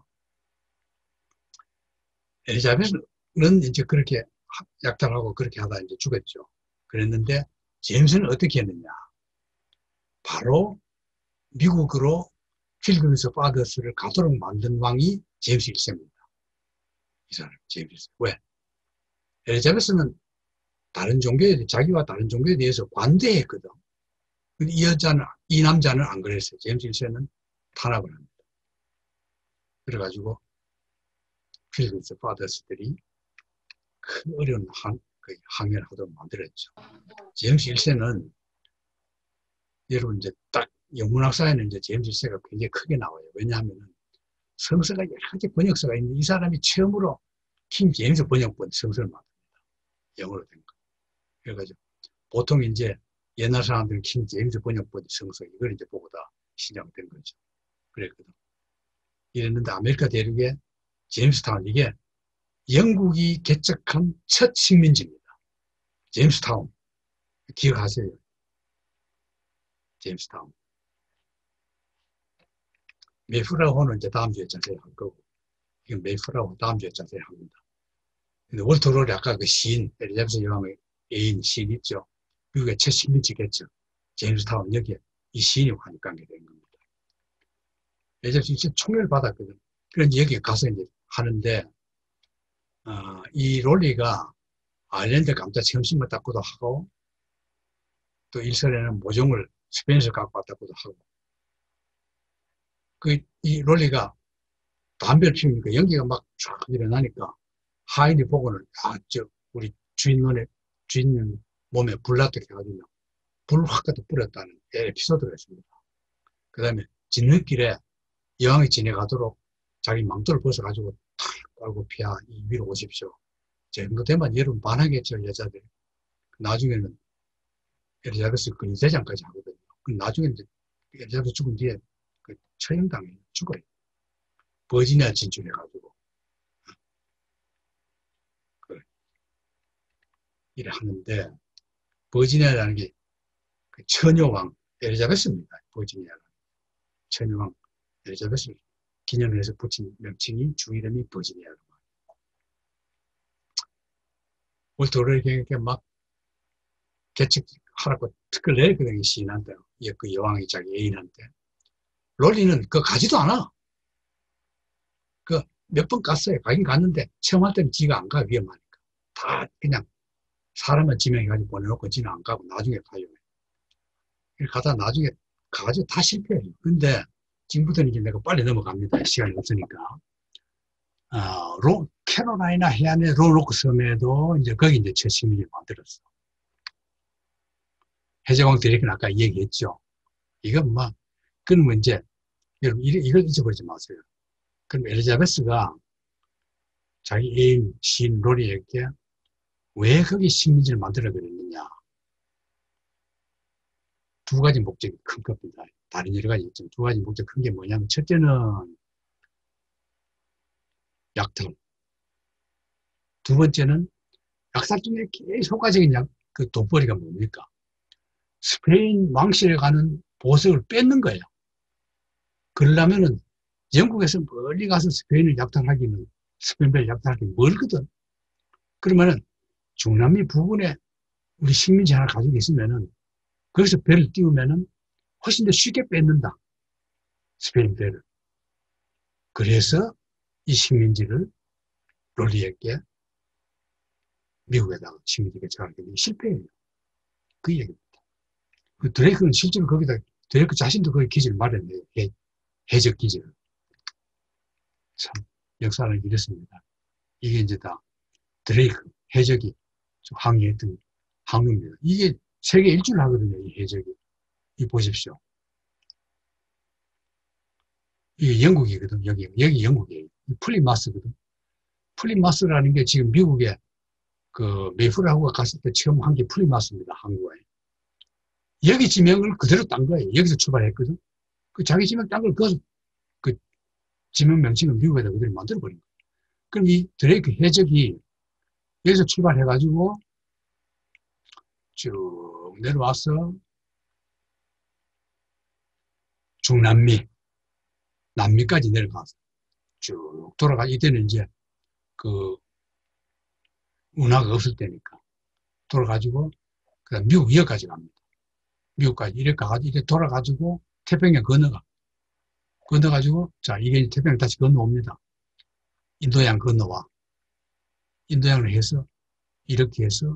엘리자베스는 이제 그렇게 약탈하고 그렇게 하다 이제 죽었죠. 그랬는데 제임스는 어떻게 했느냐. 바로 미국으로 필그미스 파더스를 가도록 만든 왕이 제임스 1세입니다. 이 사람, 제임스 1세. 왜? 엘리자베스는 자기와 다른 종교에 대해서 관대했거든. 이 남자는 안 그랬어요. 제임스 1세는 탄압을 합니다. 그래가지고, 필그미스 파더스들이 큰 어려운 항해를 하도록 만들었죠. 제임스 1세는, 여러분 이제 딱 영문학사에는 이제 제임스 1세가 굉장히 크게 나와요. 왜냐하면은 성서가 여러 가지 번역서가 있는데 이 사람이 처음으로 킹 제임스 번역본 성서를 만듭니다. 영어로 된 거. 그래가지고 보통 이제 옛날 사람들은 킹 제임스 번역본 성서 이걸 이제 보고 다 신청된 거죠. 그랬거든. 이랬는데 아메리카 대륙에 제임스타운 이게 영국이 개척한 첫 식민지입니다. 제임스타운 기억하세요? 제임스타운. 메이플라워는 이제 다음 주에 자세히 할 거고, 이건 메이플라워 다음 주에 자세히 합니다. 근데 월터 롤이 아까 그 시인, 엘리자베스 여왕의 애인 시인 있죠? 미국의 첫 식민지겠죠. 제임스타운 여기에 이 시인이 관계된 겁니다. 엘리자베스 이제 총애를 받았거든. 그래서 여기 가서 이제 하는데, 이 롤리가 아일랜드 감자 점심을 닦고도 하고, 또 일설에는 모종을 스페인에서 갖고 왔다고도 하고, 이 롤리가 담배를 피우니까 연기가 막 쫙 일어나니까 하인이 보고는, 우리 주인 몸에 불났다 해가지고 불 확 갖다 뿌렸다는 에피소드가 있습니다. 그 다음에 진흙길에 여왕이 지내가도록 자기 망토를 벗어가지고 탁 깔고 피하 위로 오십시오. 저 정도 되면 여러분 반하겠죠, 여자들. 나중에는 엘리자베스 근위대장까지 하거든요. 나중에 이제 엘리자베스 죽은 뒤에 처형당해 죽어요. 버지니아 진출해가지고. 일을 하는데, 버지니아라는 게 처녀왕 엘리자베스입니다. 버지니아가. 처녀왕 엘리자베스를 기념해서 붙인 명칭이 주 이름이 버지니아로. 월터 롤리에게 막 개척하라고 특을 내렸거든요. 시인한테. 그 여왕이 자기 애인한테. 롤리는 그거 가지도 않아. 몇 번 갔어요. 가긴 갔는데 처음 할 때는 지가 안 가. 위험하니까. 다 그냥 사람만 지명해가지고 보내놓고 지는 안 가고 나중에 가요. 이렇게 가다 나중에 가가지고 다 실패해요. 근데 지금부터는 이제 내가 빨리 넘어갑니다. 시간이 없으니까. 캐롤라이나 해안의 로로크 섬에도 이제 거기 이제 첫 식민지를 만들었어. 해적왕 데리크는 아까 얘기했죠. 이건 그건 문제. 여러분, 이걸 잊어버리지 마세요. 그럼 엘리자베스가 자기 애인 시인 로리에게 왜 거기 식민지를 만들어 그랬느냐. 두 가지 목적이 큰 겁니다. 다른 여러 가지 있지만 두 가지 목적 큰 게 뭐냐면 첫째는 약탈. 두 번째는 약탈 중에 계속 효과적인 그 돋보리가 뭡니까? 스페인 왕실에 가는 보석을 뺏는 거예요. 그러려면은 영국에서 멀리 가서 스페인을 약탈하기는, 스페인을 약탈하기 멀거든. 그러면은 중남미 부근에 우리 식민지 하나 가지고 있으면은 거기서 배를 띄우면은 훨씬 더 쉽게 뺏는다. 스페인 배를. 그래서 이 식민지를 롤리에게 미국에다가 식민지 개척하게 되면 실패해요. 그 얘기입니다. 그 드레이크는 실제로 거기다, 드레이크 자신도 거기 기지를 마련해요. 해적 기지를. 참, 역사는 이렇습니다. 이게 이제 다 드레이크, 해적이 항해했던 항로입니다. 이게 세계 일주를 하거든요. 이 해적이. 이 보십시오. 이게 영국이거든. 여기 영국이에요. 플리마스거든. 플리마스라는 게 지금 미국에 그 메이플라워가 갔을 때 처음 한 게 플리마스입니다. 한국에. 여기 지명을 그대로 딴 거예요. 여기서 출발했거든. 그 자기 지명 딴 걸 그 지명 명칭을 미국에다 그대로 만들어버린 거예요. 그럼 이 드레이크 해적이 여기서 출발해가지고 쭉 내려와서 중남미, 남미까지 내려가서 쭉 돌아가. 이때는 이제 그 운하가 없을 때니까 돌아가지고 그다음 미국 위역까지 갑니다. 미국까지 이렇게 가가지고 이렇게 돌아가지고 태평양 건너가지고 자 이게 태평양 다시 건너옵니다. 인도양 건너와 인도양을 해서 이렇게 해서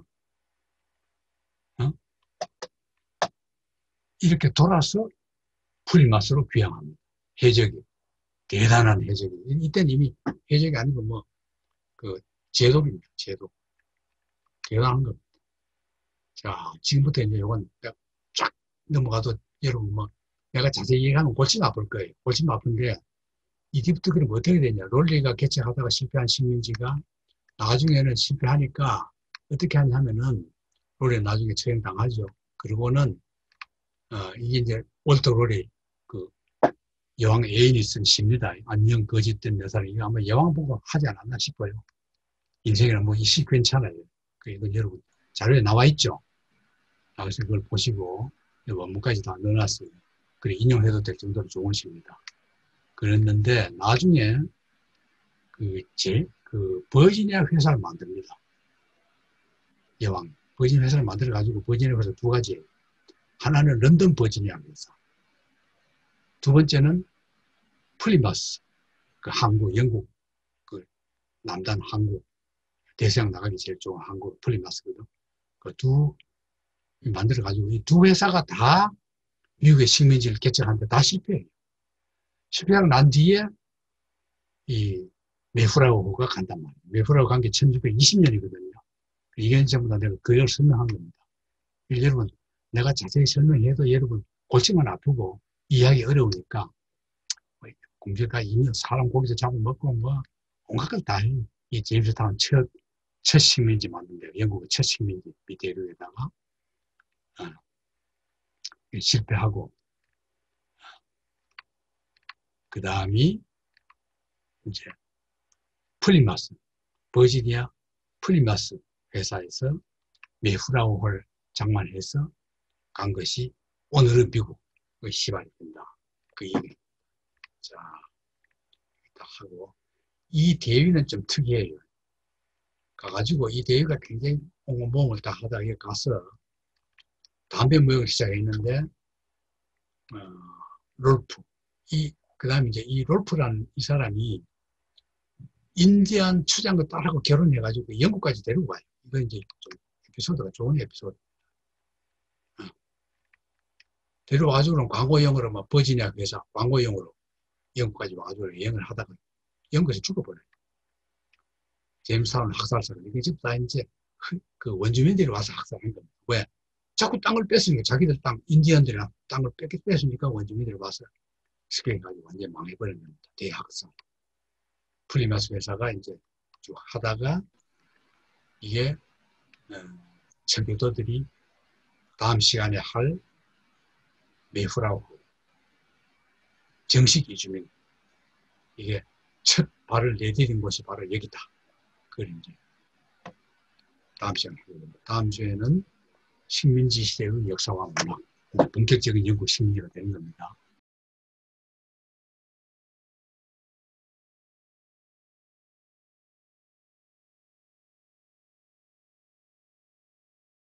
이렇게 돌아서 플리마스로 귀향합니다. 해적이 대단한 해적이 이때는 이미 해적이 아니고 뭐 그 제독입니다. 제독 대단한 겁니다. 자 지금부터 이제 이건 쫙 넘어가도 여러분 뭐 내가 자세히 얘기하면 골치가 아플 거예요. 골치가 아픈데 이집트 그럼 어떻게 되냐. 롤리가 개척하다가 실패한 식민지가 나중에는 실패하니까 어떻게 하냐면은 롤리 나중에 처형당하죠. 그리고는 이게 이제 월터 롤리 그 여왕 애인이 쓴 시입니다. 안녕 거짓된 묘사를 이거 아마 여왕 보고 하지 않았나 싶어요. 인생이란 뭐 이 시 괜찮아요. 이거 여러분 자료에 나와 있죠. 그래서 그걸 보시고 원문까지 다 넣어놨어요. 그래 인용해도 될 정도로 좋은 시입니다. 그랬는데 나중에 그 버지니아 회사를 만듭니다. 여왕 버지니아 회사를 만들어 가지고 버지니아 회사 두 가지예요. 하나는 런던 버지니아 회사, 두 번째는 플리머스 그 항구 영국 그 남단 항구 대서양 나가기 제일 좋은 항구 플리머스거든. 그 두 만들어 가지고 이 두 회사가 다 미국의 식민지를 개척하는데 다 실패해요. 실패하고 난 뒤에 이 메프라우가 간단 말이에요. 메프라우 간 게 1620년이거든요. 이게 전부 다 내가 그걸 설명한 겁니다. 여러분, 내가 자세히 설명해도 여러분 골치만 아프고 이해하기 어려우니까 공주가 인연 사람 고기도 잡고 먹고 뭐 온갖 걸 다 해요. 이 제임스타운 첫 식민지 만든 데가 영국의 첫 식민지 밑에다가 실패하고 그 다음이 이제 플리마스 버지니아 플리마스 회사에서 메프라우홀 장만해서 간 것이 오늘은 미국의 시발이 된다. 그 얘기. 자, 딱 하고 이 대위는 좀 특이해요. 가가지고 이 대위가 굉장히 옹호봉을 다 하다가 가서 담배 모욕을 시작했는데 롤프 그 다음에 이제 이 롤프라는 이 사람이 인디안 추장과 딸하고 결혼해가지고 영국까지 데리고 가요. 이건 이제 좀 에피소드가 좋은 에피소드. 데려와가지고는 광고용으로 막 버지니아 회사 광고용으로 영국까지 와가지고 여행을 하다가 영국에서 죽어버려요. 제임스타운 학살사를 이게 지금 다 이제 그 원주민들이 와서 학살한 겁니다. 왜? 자꾸 땅을 뺐으니까 자기들 땅 인디언들이 땅을 뺐으니까 원주민들이 와서 스케일가지고 완전 망해버린 겁니다. 대학살. 플리마스 회사가 이제 쭉 하다가 이게 청교도들이 다음 시간에 할 메프라우 정식 이주민 이게 첫 발을 내디딘 곳이 바로 여기다. 그걸 이제 다음 시간에 하게 됩니다. 다음 주에는 식민지 시대의 역사와 문화 본격적인 영국 식민지가 되는 겁니다.